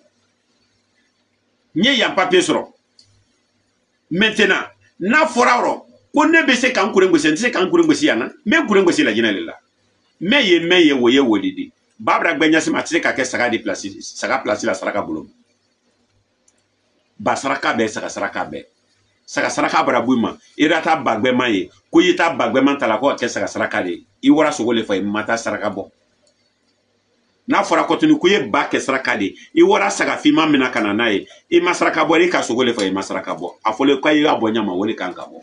n ye yan papier sɔrɔ maintenant n'a fɔra yɔrɔ ko ne bɛ se ka n kulen gosi n tɛ se ka n kulen gosi yan na n bɛ n kulen gosi lajinɛ de la mɛ ye mɛ ye o ye o de di Babra Gbɛɲasi ma a tɛ se ka kɛ saga de place saga place la saraka bolo ba saraka bɛɛ saga saraka bɛɛ saga saraka bara bɔ i ma i yɛrɛ taa ba gbɛman ye ko i taa ba gbɛman ta la ko ka kɛ saga saraka de ye i wɔra sogo le fɔ i ma taa saraka bɔ n'a fɔra kɔtuni ko i ye ba kɛ saraka de ye i wɔra saga finman min na ka na n'a ye i ma saraka bɔ i ka sogo le fɔ i ma saraka bɔ a fɔlen ko i ka bɔ ɲama o de kan ka bɔ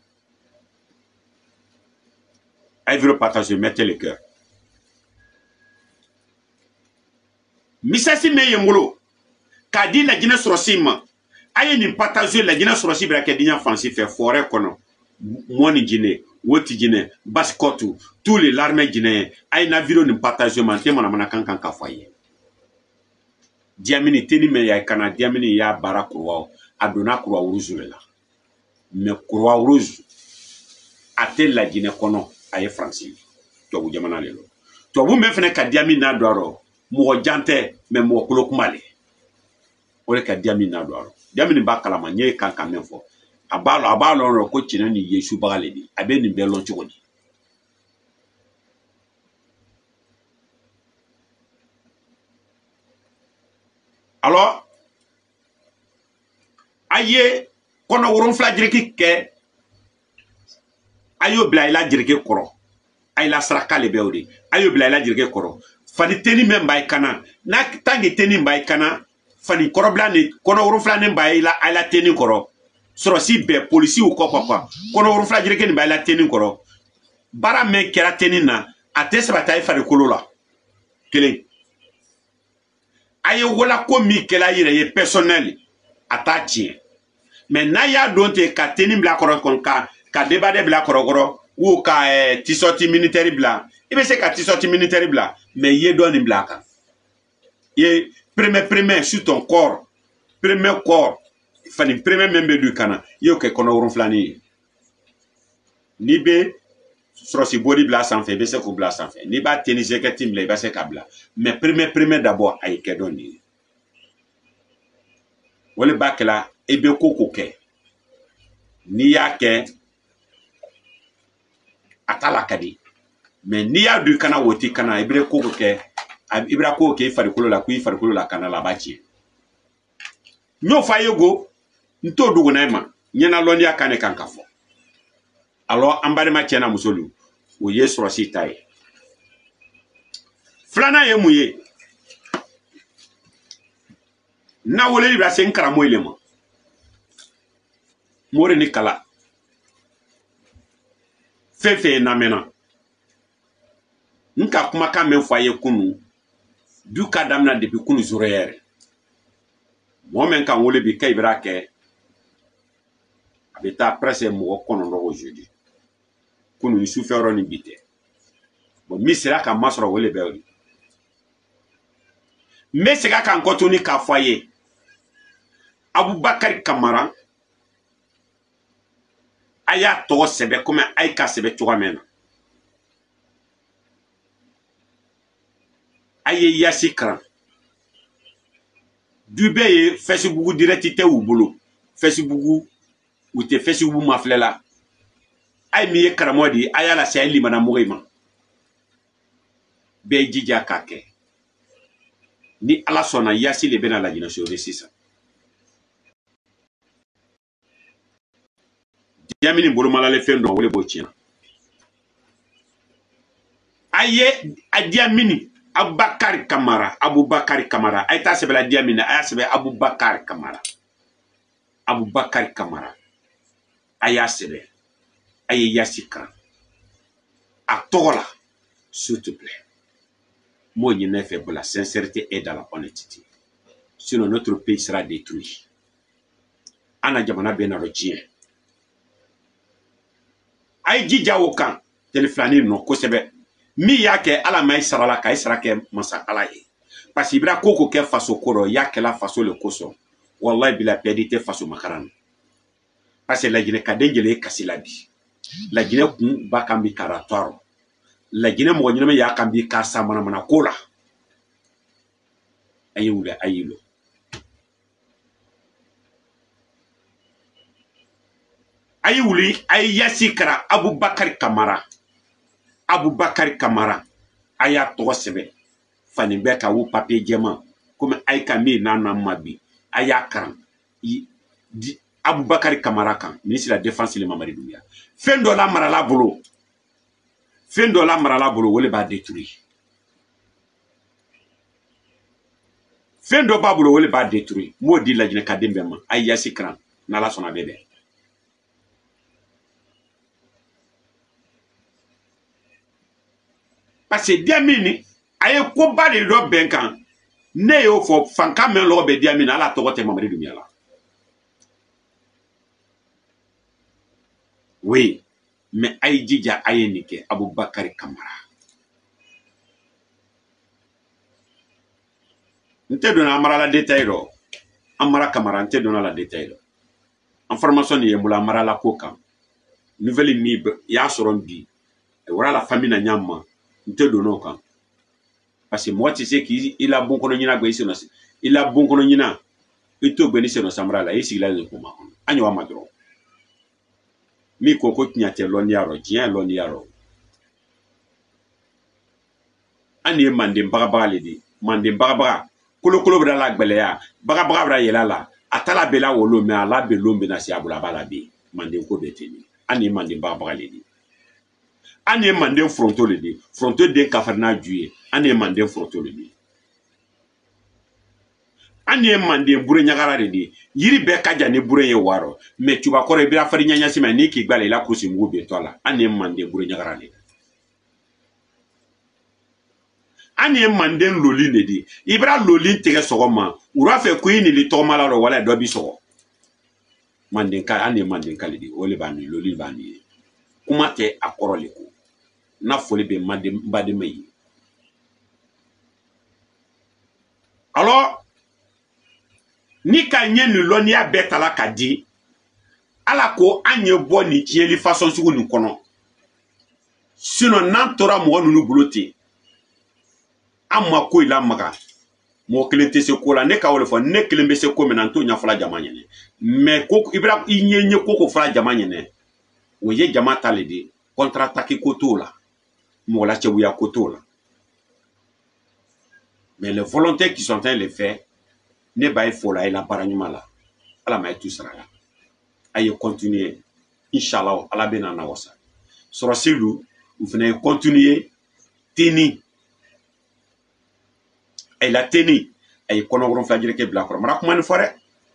a ye vidéo partager mettez le cœur misasi me ye n bolo k'a di lajinɛ sɔrɔsi ma a ye nin partager lajinɛ sɔrɔsi bɛna kɛ diɲɛ fansi fɛ forêt kɔnɔ mɔni jinɛ woti jinɛ basikɔtu tous les l'armée jinɛ a ye na vidéo nin partager ma n tɛ manamana kan kan ka fɔ a ye diamini teni mɛ ya kana diamini y'a baara kuruwa a donna kuruwa rouge de la mais kuruwa rouge a tɛ lajinɛ kɔnɔ a ye faransi tubabu jamana le lo tubabu mɛ fɛnɛ ka diamini n'a don a rɔ mɔgɔ jan tɛ mais mɔgɔ kolo kuma le o de ka diamini n'a don a rɔ diamini b'a kalama n ye kan ka min fɔ a b'a lɔn a b'a lɔn ko cɛnɛ ni ye subaga le di a bɛ nin bɛɛ lɔn cogo di alors a ye kɔnɔ wolonfila jereki kɛ a y'o bila i la jereke kɔrɔ a la saraka le bɛ o de a y'o bila i la jereke kɔrɔ fani teni min b'a kana n'a tanke teni b'a kana fani kɔrɔbila ni kɔnɔ wolonfila ni b'a la a la teni kɔrɔ sɔrɔsi bɛɛ polisiw kɔ kɔ kɔnɔ wolonfila jereke ni b'a la teni kɔrɔ baara min kɛra teni na a tɛ sabata i farikolo la kelen a ye wala ko min kɛla yɛrɛ ye personnel a t'a tiɲɛ mais n'a y'a dɔn ten ka teni bila kɔrɔ ka ka débardé bila kɔrɔkɔrɔ ou ka eh, t-shirt militaire bila i bɛ se ka t-shirt militaire bila mais i ye dɔ nin bila a kan i ye premier premier sur ton corps premier corps fani premier min bɛ don i kan na i y'o kɛ kɔnɔ wolonfilanin ye n'i bɛ sɔrɔsi bodi bila a sanfɛ i bɛ se k'o bila a sanfɛ n'i b'a tennis jacket bila i bɛ se k'a bila mais premier premier d'abord a ye kɛ dɔ nin ye o de b'a kɛla i bɛ ko ko kɛ n'i y'a kɛ a t'a la ka di mais n'i y'a don i kana o t'i kana i bɛ ko ko kɛ i bɛ ko kɛ i farikolo la ko i farikolo la kana la a b'a tiɲɛ n y'o fɔ a ye go n t'o duguna i ma ɲɛna lɔnniya kan ne kan ka fɔ alors an balima cɛ na muso lu o ye sɔrɔsi ta ye filanan ye mun ye na wole bra sen karamo ilema more ni kala fefe na mena nka kuma ka men foye kunu du ka damna depuis kunu zoroyere mo men kan wole bi kay bra ke abeta presse mo kono no aujourd'hui kunu ni soufero ni bité bon misira ka masoro wole be mesega kan kotuni ka foye Aboubakar Kamara aya to sebe comme ay ka sebe to amena aye yasikran du beye Facebook directité ou bolo Facebook ou te Facebook maflela ay mi karamodi aya la say limana mourima be jija kake ni ala sona yasi le bena la jina sur sisa Diamini bolo malale fendo wole bochina aye a Diamini Aboubakar Kamara Aboubakar Kamara ayta sebe la Diamini aya sebe Aboubakar Kamara Aboubakar Kamara aya sebe aye yasika a tola s'il te plaît moi je n'ai fait pour la sincérité et dans la honnêteté sinon notre pays sera détruit ana jamana bena rojien ay jija wokan teleflani no ko sebe mi yake ala may sarala kay sarake masa ala yi parce ibra koko ke faso koro yake la faso le koso wallahi bila pedite faso makaran parce la jine kadengele kasila bi la jine kun bakambi karatoro la jine mo nyame yakambi ka samana mana kola ayule ayilo ayi wuli ayi yasikara Aboubakar Kamara Aboubakar Kamara aya to sebe fani be ka wu papier jema comme ay kami nana mabi aya karan di Aboubakar Kamara kan ministre de la défense le Mamadi Doumbouya fendo la marala bolo fendo la marala bolo wole ba détruire fendo ba bolo wole ba détruire modi la jine kadembe ma ay yasikran na la sona bebe parce que Diamini aye ko ba de do benkan ne yo fo fanka men lo be Diamini ala to wote Mamadi Doumbouya la oui mais aye jija aye nike Aboubakar Kamara nte dona amara la détail ro amara Kamara nte dona la détail information ni yembula amara la koka nouvelle mi ya soron bi e wala la famille na nyama nte dono kan parce que moi tu sais qu'il a bon kono nyina gbe isi no il a bon kono nyina ito gbe ni se no samra la isi la le kuma anyo wa madro mi koko tinyate loni yaro jien loni yaro ani mande baga baga le di mande baga baga kolo kolo bra la gbele ya baga baga bra yela la atala bela wolo me ala be lombe na si abula bala bi mande ko beteni ani mande baga baga le di ani mande fronto le di fronto de kafarna juye ani mande fronto le di ani mande bure nyagara le di yiri be kaja ne bure ye waro me tuba kore bira fari nyanya sima ni ki gbale la kusi mgu be tola ani mande bure nyagara le ani mande loli le di ibra loli tege sogoma ura fe ku ni li toma la ro wala do bi so mande ka ani mande ka le di ole bani loli bani kuma te akoro le ko na foli be mande mbade mai alors ni ka nye ni loni ya betala ka di ala ko anye bo ni tieli façon sugu ni kono sinon nan tora mo nunu bulote amma ko ila maga mo kelente se ko la ne ka wole fo ne kelembe se ko menan to nya fala jama nyene mais ko ibra inye nye ko ko fala jama nyene wo ye jama tale de contre attaquer ko to la mo la chebuya ko to la mais les volontaires qui sont en train de le faire ne ba faut la ila baranyuma la ala ma tout sera là aye continuer inchallah ala bena na wasa soro silu vous venez continuer teni elle a tenu ay kono woron flajire ke bla ko mara kuma ni fore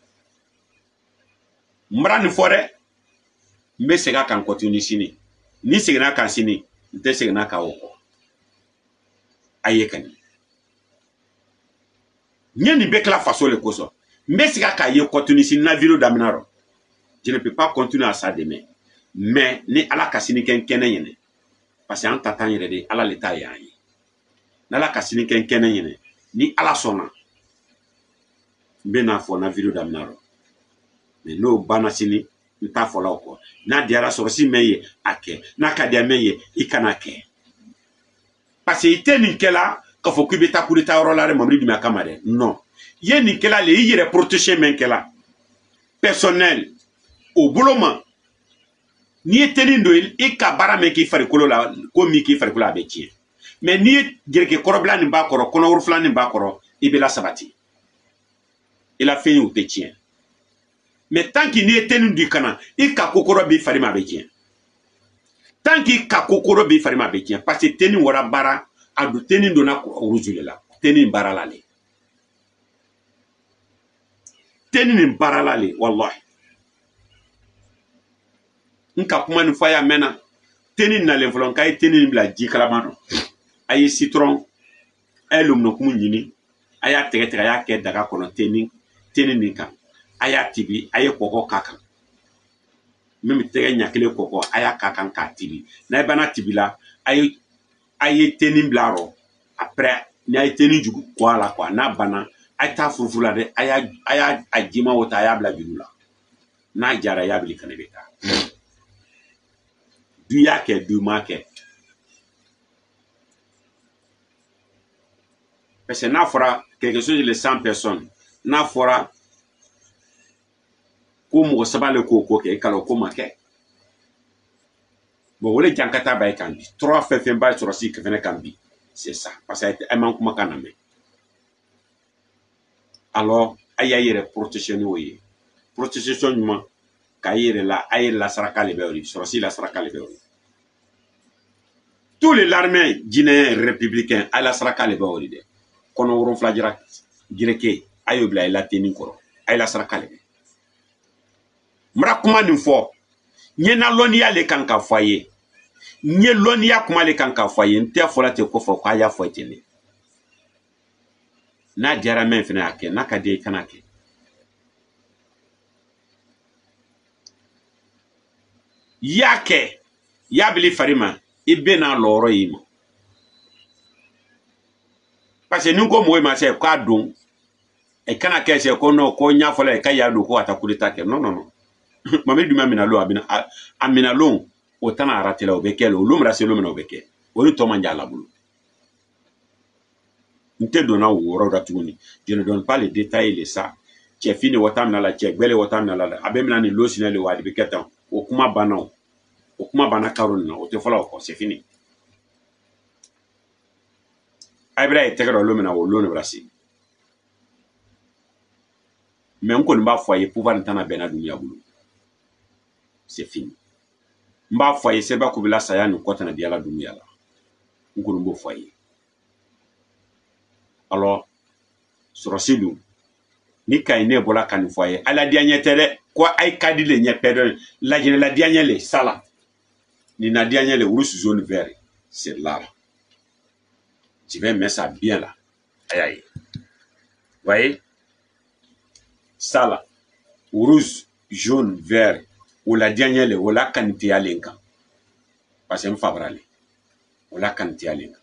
mara ni fore mbe sega kan continue sini ni segna kan sini nte segna ka woko ayekani nyeni bekla faso le koso mbe sega ka ye continue sini na vilo daminaro. Je ne peux pas continuer à ça demain mais ni ala kasini ken kenen yene parce que en tatan yere de ala l'état ya yi na ala kasini ken kenen yene ni ala sona mbe na fo na vilo daminaro mais no bana sini nta fola ko na diara so si meye ake na kadia meye ikanake parce que ite ni kela ka fo kubeta kurita rola re mamri di makamade non ye ni kela le yere protéger men kela personnel au bouloma ni eteni ndo e ka bara me ki fari kolo la ko mi ki fari kolo abe tie mais ni gereke korobla ni ba koro kono urfla ni ba koro ibela sabati il a fait ou te tien. Mais tant qu'il n'est tenu du cana, il ka kokoro bi farima bekien. Tant qu'il ka kokoro bi farima bekien, parce que tenu wara bara, adu tenu dona uruzule la, tenu bara lale. Tenu bara lale, wallahi. Nka kuma ni faya mena, tenu na le volon kay tenu la di kalamano. Ayi citron, ay lumno kumu nyini, aya tege tege aya ke daga kono tenu, tenu nika. Aya tibi aye koko kakan même tege nyakile koko aya kakan ka tibi na bana tibila aye aye tenim blaro après ni aye tenim jugu kwa la kwa na bana ata furfula de aya aya ajima wota aya bla jugula na jara ya bili kanebeka du yake du make parce que na fora quelque chose de cent personnes na fora ko mo sabale ko ko ke kala ko make bon wole jankata bay kan bi trois fe fe bay sur si que vene kan bi c'est ça parce que ay man kuma kaname alors aya yere protection woyé protection nyuma ka yere la ay la saraka le bewri sur si la saraka le bewri tous les l'armée guinéen républicain à la saraka le bewri de kono woron flajira gireke ayobla la teni koro ay la saraka le mra kuma ni fo nye na lonia le kanka foye nye lonia kuma le kanka foye nte fola te ko fo kwa ya fo tele na jara men fina ake na kade kanake yake yabili farima ibe na loro yimo parce que nous ko moy ma se kwa don e kana ke se ko no ko nya fola e kaya do ko atakulita ke non non non mami duma minalo abina aminalo otana aratela obekelo lumra se lumna obeke woni to manja la bulu nte dona woro ratuni je ne donne pas les détails les ça che fini watamna la che gbele watamna la abemna ni losina le wadi beketan okuma bana okuma bana karonna o te fola ko c'est fini aibra e tegro lumna wo lonu brasi mais on ko mba foyer pouvoir ntana bena dunia bulu c'est fini mba foyer seba ko bila saya no kota na diala dunia la ngulu mbo foyer alors sorosidu ni kayne bola kan foyer ala dianye tere ko ay kadile nye pedo la jene la dianye le sala ni na dianye le urus zone vert c'est là tu vais mettre ça bien là aïe aïe voyez ça là rouge jaune vert ou la dernière le ou la quantité à l'inca parce que me favorable ou la quantité à l'inca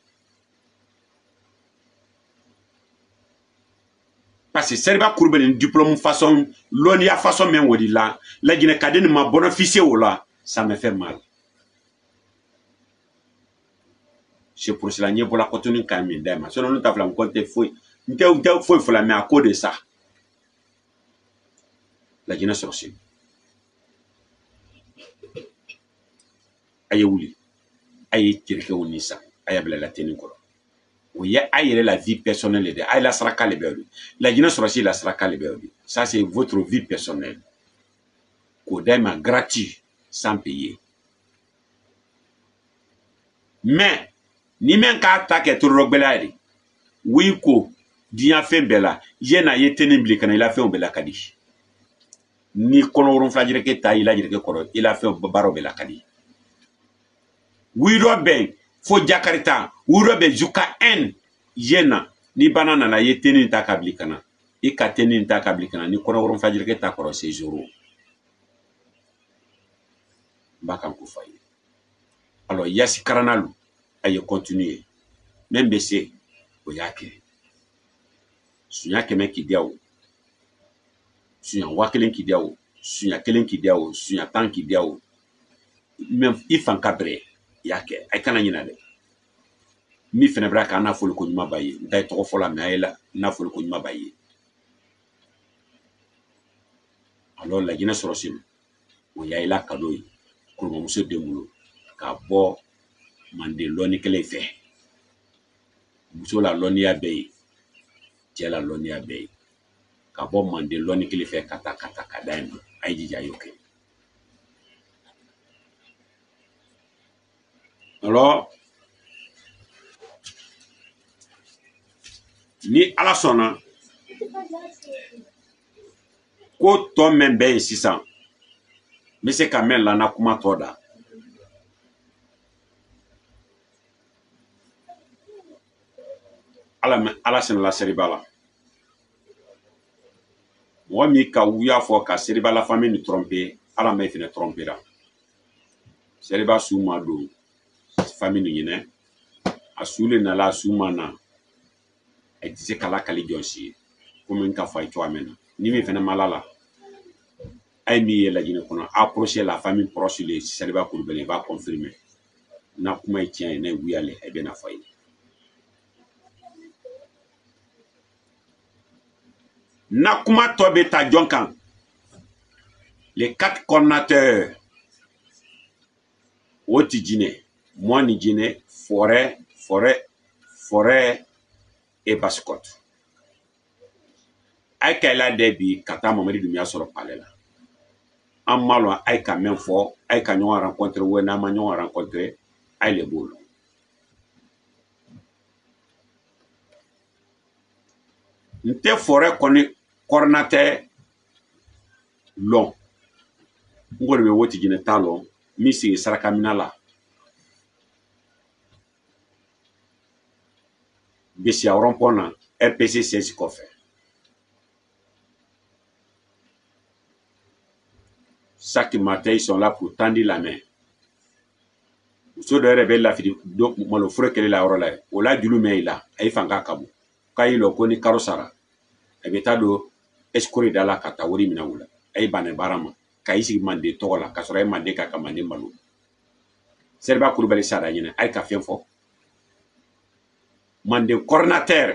parce que c'est pas courbe une diplôme façon l'onia façon même ou là la guinée cadenne ma bénéficié ou là ça me fait mal c'est pour cela n'y a pas la contenu quand même d'ema selon nous t'as fait compter fouille n'était où t'as fouille faut la mais à cause de ça la guinée sorcière aye wuli aye kirke woni sa aye bla la teni ko o ya aye la vie personnelle de aye la saraka le beudi la guinée sorcière la saraka le beudi ça c'est votre vie personnelle ko dema gratuit sans payer mais ni men ka attaque tout rogbelari oui ko diɲɛ fɛn bɛɛ la yena ye teni bili kana i la fɛnw bɛɛ la ka di ni kɔnɔwɔrɔn fila jerekɛ ta i la jerekɛ kɔrɔ i la fɛnw baaraw bɛɛ la ka di wuyidɔ bɛn fo jakarita wuyidɔ bɛn juka n yena ni bana nana ye teni ta ka bili kana i ka teni ta ka bili kana ni kɔnɔwɔrɔn fila jerekɛ ta kɔrɔ c'est zéro ba kan ko fa ye alors yasi karanalu ay continuer même bɛ se o y'a kɛ sunya kɛmɛ k'i diya o sunya wa kelen k'i diya o sunya kelen k'i diya o sunya tan k'i diya o même i fan ka bɛrɛ i y'a kɛ a kana ɲinɛ dɛ min fɛnɛ bɛra k'a n'a fɔli ko ɲuman b'a ye n ta ye tɔgɔ fɔ la mais a ye la n'a fɔli ko ɲuman b'a ye alors laginɛ sɔrɔ sini o y'a la cadeau ye kɔrɔmuso den bolo k'a bɔ manden lɔnni kelen fɛ muso la lɔnniya bɛɛ ye cɛ la lɔnniya bɛɛ ye ka bɔ manden lɔnni kelen fɛ ka taa ka taa ka da yen nɔ a ye jija a y'o kɛ alors ni ala sɔnna ko tɔ mɛn bɛɛ ye sisan n bɛ se ka mɛn lana kuma tɔ da ala mɛ ala sɛnɛla seriba la mɔgɔ min ka wuya fɔ ka seriba la famille ni tromper ala mɛ fɛnɛ tromper la seriba su ma don famille ni ɲinɛ a su le nala a su ma na a tɛ se kala kali jɔn si ye komi n ka fɔ a ye cogoya min na ni min fɛnɛ ma la la a ye min ye lajinɛ kɔnɔ approcher la famille proche de seriba kulubali i b'a confirmer na kuma ye tiɲɛ ye ne wuyale a bɛ na fɔ a ye na kuma tɔ bɛ ta jɔn kan les quatre coordinateurs o ti jinɛ moi ni jinɛ forêt forêt forêt et Basse-Côte a ye ka la dɛ bi ka taa Mamadi Dunbiya sɔrɔ palais la an ma lɔn a ye ka mɛn fɔ a ye ka ɲɔgɔn rencontrer ou n'a ma ɲɔgɔn rencontrer a ye le b'o la n tɛ forêt kɔni coordinateur lɔn n kɔni bɛ Woti Jinɛ t'a lɔn min sigi Sarakamina la Bessiya rond-point na R P C siège kɔfɛ chaque matin ils sont là pour tendre la main muso dɔ yɛrɛ bɛ lafili maloforo kɛlɛ la yɔrɔ la o la julu mɛn i la a ye fanga ka bon k'a y'i lɔ ko ni karo sara a bɛ taa don escroc da la ka taa wari minɛ o la a ye banɛ baara ma ka i sigi manden tɔgɔ la ka sɔrɔ a ye manden k'a ka manden malo Seriba Kulubali sara ɲinɛ a ye ka fɛn fɔ manden coordinateur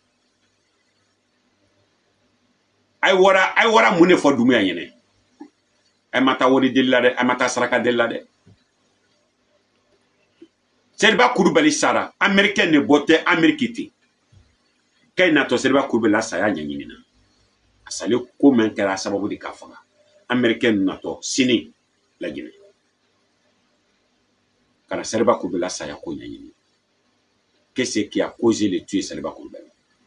a ye wara a ye wara mun de fɔ Dunbiya ɲinɛ a ma taa wari deli la dɛ a ma taa saraka deli la dɛ Seriba Kulubali sara américain ne bɔ tɛ Amérique ten k'a natɔ Seriba Kulubali la saya ɲɛɲini na a salen ko mɛn kɛra sababu de k'a faga américain natɔ sini Laginɛ ka na Seriba Kulubali la saya ko ɲɛɲini qu'est-ce qui a causé le tuer Seriba Kulubali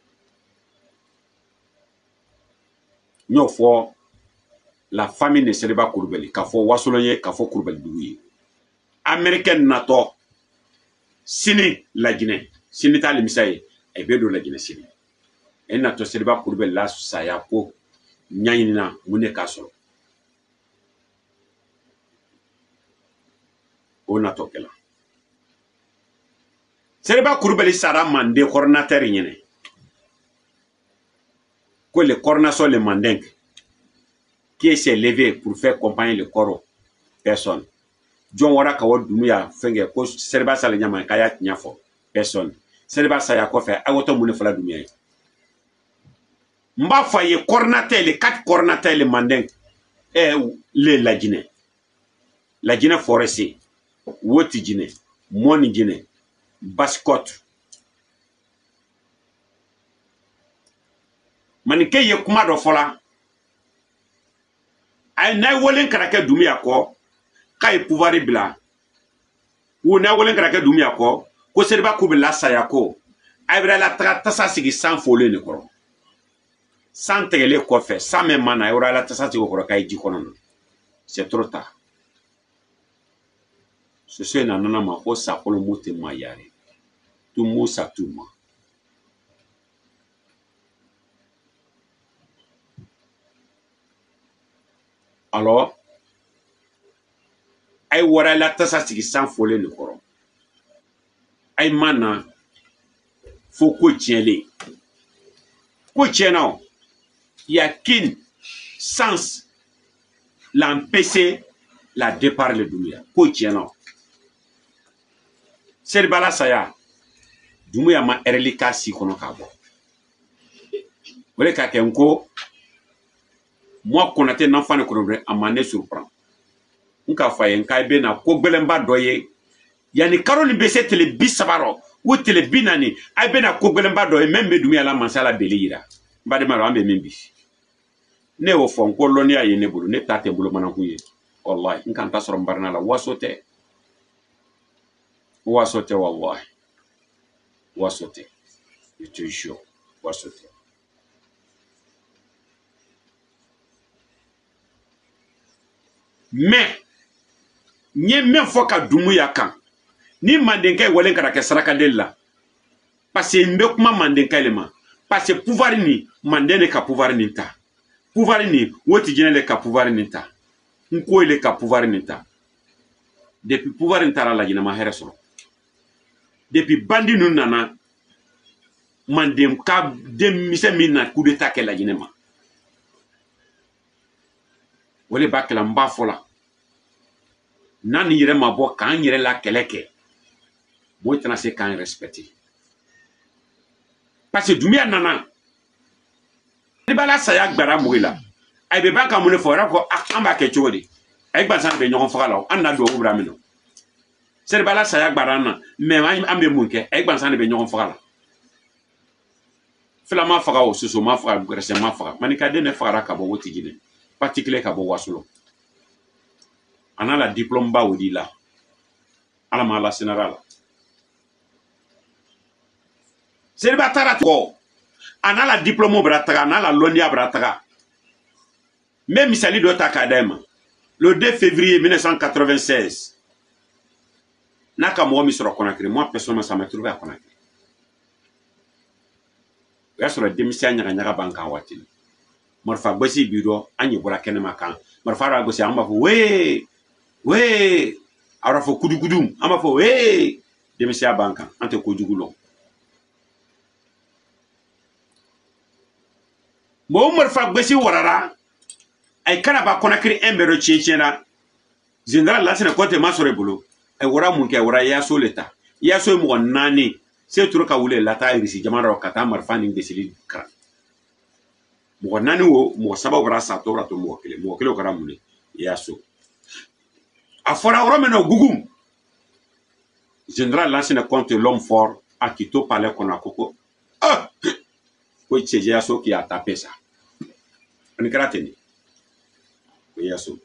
n y'o fɔ la famille de Seriba Kulubali k'a fɔ Wasolon ye k'a fɔ Kulubali dugu ye américain natɔ sini Laginɛ sini t'a limisa ye a bɛ don Laginɛ sini e natɔ Seriba Kulubali la saya ko ɲɛɲinina mun de k'a sɔrɔ o natɔ kɛla Seriba Kulubali sara manden coordinateur ɲinɛ ko le coordination le mandingue qui s'est levé pour faire accompagner le corps personne jɔn wara ka wɔ Dunbiya fɛnkɛ ko Seriba sala ɲama k'a y'a tiɲɛ fɔ personne Seriba saya kɔfɛ a y'o tɔ mun de fɔla Dunbiya ye n b'a fɔ a ye coordinateur les quatre coordinateurs le mandingue et le Laginɛ Laginɛ forestier Woti Jinɛ Mɔni Jinɛ Basse-Côte maninke ye kuma dɔ fɔla a ye n'a ye welen kana kɛ Dunbiya kɔ k'a ye pouvoir bila ou n'a ye welen kana kɛ Dunbiya kɔ ko Seriba Kulubali la saya ko Aïbra la taga tasa sigi sans folie ne koro. Sans tegele kofe, sans même mana, aïbra la tasa sigi koro kai jikonon. C'est trop tard. Ce soit nanana ma o sa kolo moute ma yare. Tout mou sa tout ma. Alors, aïe wara la tasa sigi sans folie ne koro. Aïe mana, faut que tienne. Ko tienne, il y a qu'une sens l'empêcher la départ le Doumbouya. Ko tienne. C'est bala saya. Doumbouya ma erlika si kono kabo. Wole ka kenko moi Konaté n'enfant ne kono a mané surprend. Nka faye nka be na ko gbelemba doye. Yani karoli bese tele bisabaro. Ou tele binani ay bena ko gbelemba doye même be Doumbouya la mansala belira. Mbade malo ambe membi. Ne wo fon ko loni aye ne bulu ne tate bulu manakuye. Wallahi nkan ta soro mbarna la wasote. Wasote wallahi. Wasote. Je te jure. Wasote. Mais nye men fo ka Doumbouya kan. Ni mandenka walen kara ke saraka della. Parce que mbe kuma mandenka elema. Parce que pouvoir ni mandene ka pouvoir ni ta. Pouvoir ni woti jinele ka pouvoir ni ta. Nko ile ka pouvoir ni ta. Depuis pouvoir ni ta la jina ma hereso. Depuis bandi nu nana mandem ka dem mise mina coup d'état ke la jina ma. Wole bakela mba fola. Nani yire ma bo kan yire la keleke. Moi tana se kan respecter. Parce que Doumbouya nana. Ni bala saya gbara mugila. Ay be banka mune fora ko amba ke chodi. Ay gba san be nyon fagala an na do ubra mino. C'est bala saya gbara na mais ambe munke ay gba san be nyon fagala. Fila ma faga o susu ma faga grese ma faga. Manika de ne faga ka bo woti gine. Particulier ka bo wasulo. Ana la diplôme ba wodi la. Ala ma la sénéral. C'est batara ko. Ana la diplôme brataga, ana la lonia brataga. Même misali do takadema. Le deux février mille neuf cent quatre-vingt-seize. Naka mo mi soro Conakry, moi personnellement ça m'a trouvé à Conakry. Ya soro demisia nyaka nyaka banka watini. Marfa gosi biro anyi bora kenema kan. Marfa ra gosi amba fo we we ara fo kudu kudum amba fo we demisia banka ante ko jugulo. Mo marfa gosi warara ay kana ba Conakry embero chichena. Général la sene kote masore bulo. Ay wara munke wara yaso leta. Yaso mo nani se turu ka wule lata irisi jamara kata marfa ni desili kra. Mo nani wo mo saba wara sa to rato mo kele mo kele kara mune yaso. Afora woro meno gugum. Général la sene compte l'homme fort à Quito palais Konakoko. Ah! Ko tseje yaso ki a tapé ça. On kra teni. Ko yaso.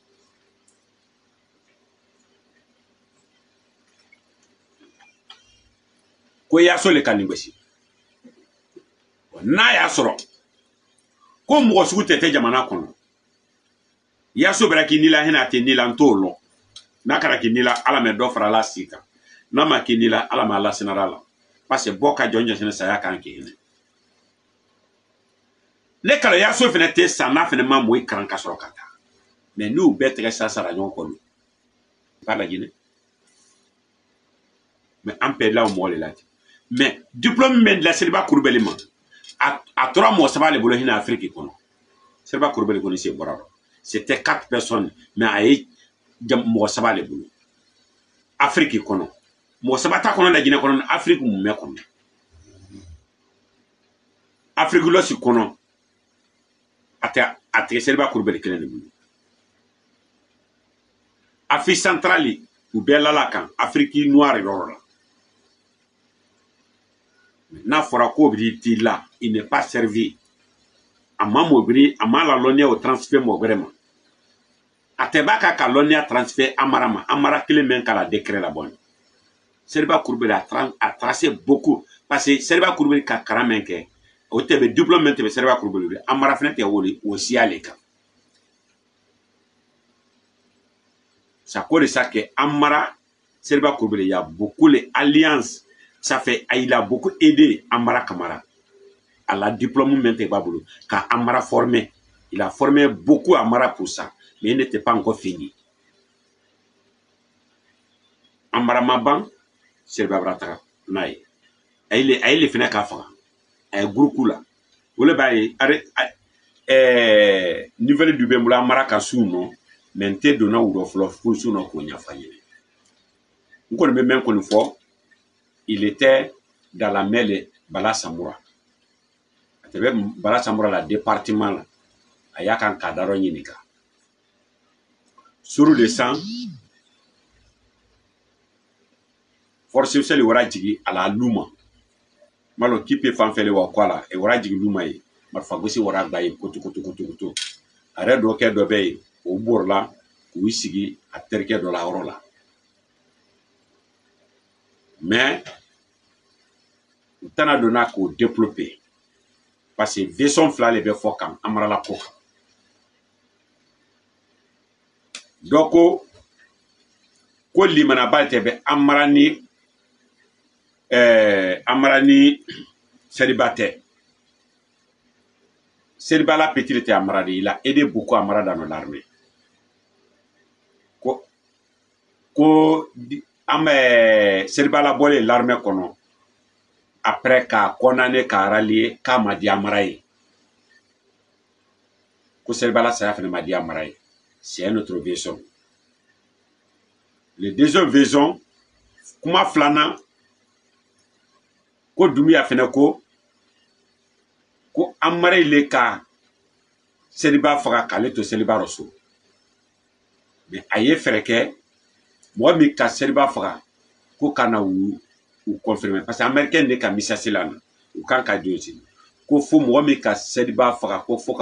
Ko yaso le kaningwesi. Na yasoro. Ko mo sugu tete jamana kono. Yaso braki nila hena te nila ntolo. Na kara ki nila ala me do fara la sika. Na ma ki nila ala ma la senarala. Parce que boka jonjo sene saya kan ki hene. Le kala yaso fene te sana fene ma moy kran kasoro kata. Mais nous betre ça sara nyon kono. Pas la Guinée. Mais en perd là au mot là. Mais diplôme men la Seriba Courbelima à à trois mois ça va les boulots en Afrique kono. Seriba Courbeli kono c'est boraro. C'était quatre personnes mais ay mo ça va les boulots. Afrique kono. Mo ça va ta kono la Guinée kono Afrique mu me kono. Afrique lo si kono. Ata ata Seriba Courbeli kene boulots. Afrique centrale ou bella la kan Afrique noire lorola. Na fora ko bi là, il n'est pas servi. Ama mobri ama la lonia au transfert mo vraiment. Atebaka ka lonia transfert amarama amara kile men kala décret la bonne. Seriba Coulibaly a, tra a tracé beaucoup parce que Seriba Coulibaly ka kalan min kɛ o tɛ bɛ diplôme min tɛ bɛ Seriba Coulibaly an mara fɛnɛ tɛ wole o siya le kan. Ça cause de ça que Amara Seriba Coulibaly, il y a beaucoup d'alliances. Ça fait, il a beaucoup aidé Amara Kamara à la diplôme maintenant car Amara formé. Il a formé beaucoup Amara pour ça, mais il n'était pas encore fini. Amara Maban, Seriba Bratara, naï. Il est, il est fini à faire. Un groupe là. Vous le voyez, eh, niveau du Bemboula Amara Kassou non. Mente donna ou d'offre pour sous nos cognac faillé. Vous connaissez même qu'une fois, il était dans la mer de Bala Samoura. Bala Samoura, le département, là, il y a un cadre nika. Sur le sang, forcément, le Warajigi à la Luma. Malo qui peut faire le Wakwala et Warajigi Luma, ma fagosi Waragbaye, koto koto koto koto. Arrête d'oké d'obéir. Au bord là, où il s'y a terqué de la rola. Mais, on a donné qu'au développer. Parce que vaisseau fla les beffo kam, amara la coca. Donc, ko limana balte amarani, euh, amarani célibataire. Seriba la petite était Amaradi, il a aidé beaucoup Amara dans l'armée. Ko, ko, ame, Seriba la bolé l'armée kono. Après qu'a condamné qu'a rallié, qu'a madi Amaraï. Ko Seriba la ça a fait madi Amaraï. C'est une autre version. Le deuxième version, kuma flana, ko Doumi a fait ko, ko Amara le ka Seriba faga kale to Seriba roso mais aye freke moi mi ka Seriba faga ko kana ou ou confirmer parce que américain ne ka misasi lana ou kan ka diosi ko fo moi mi ka Seriba faga ko fo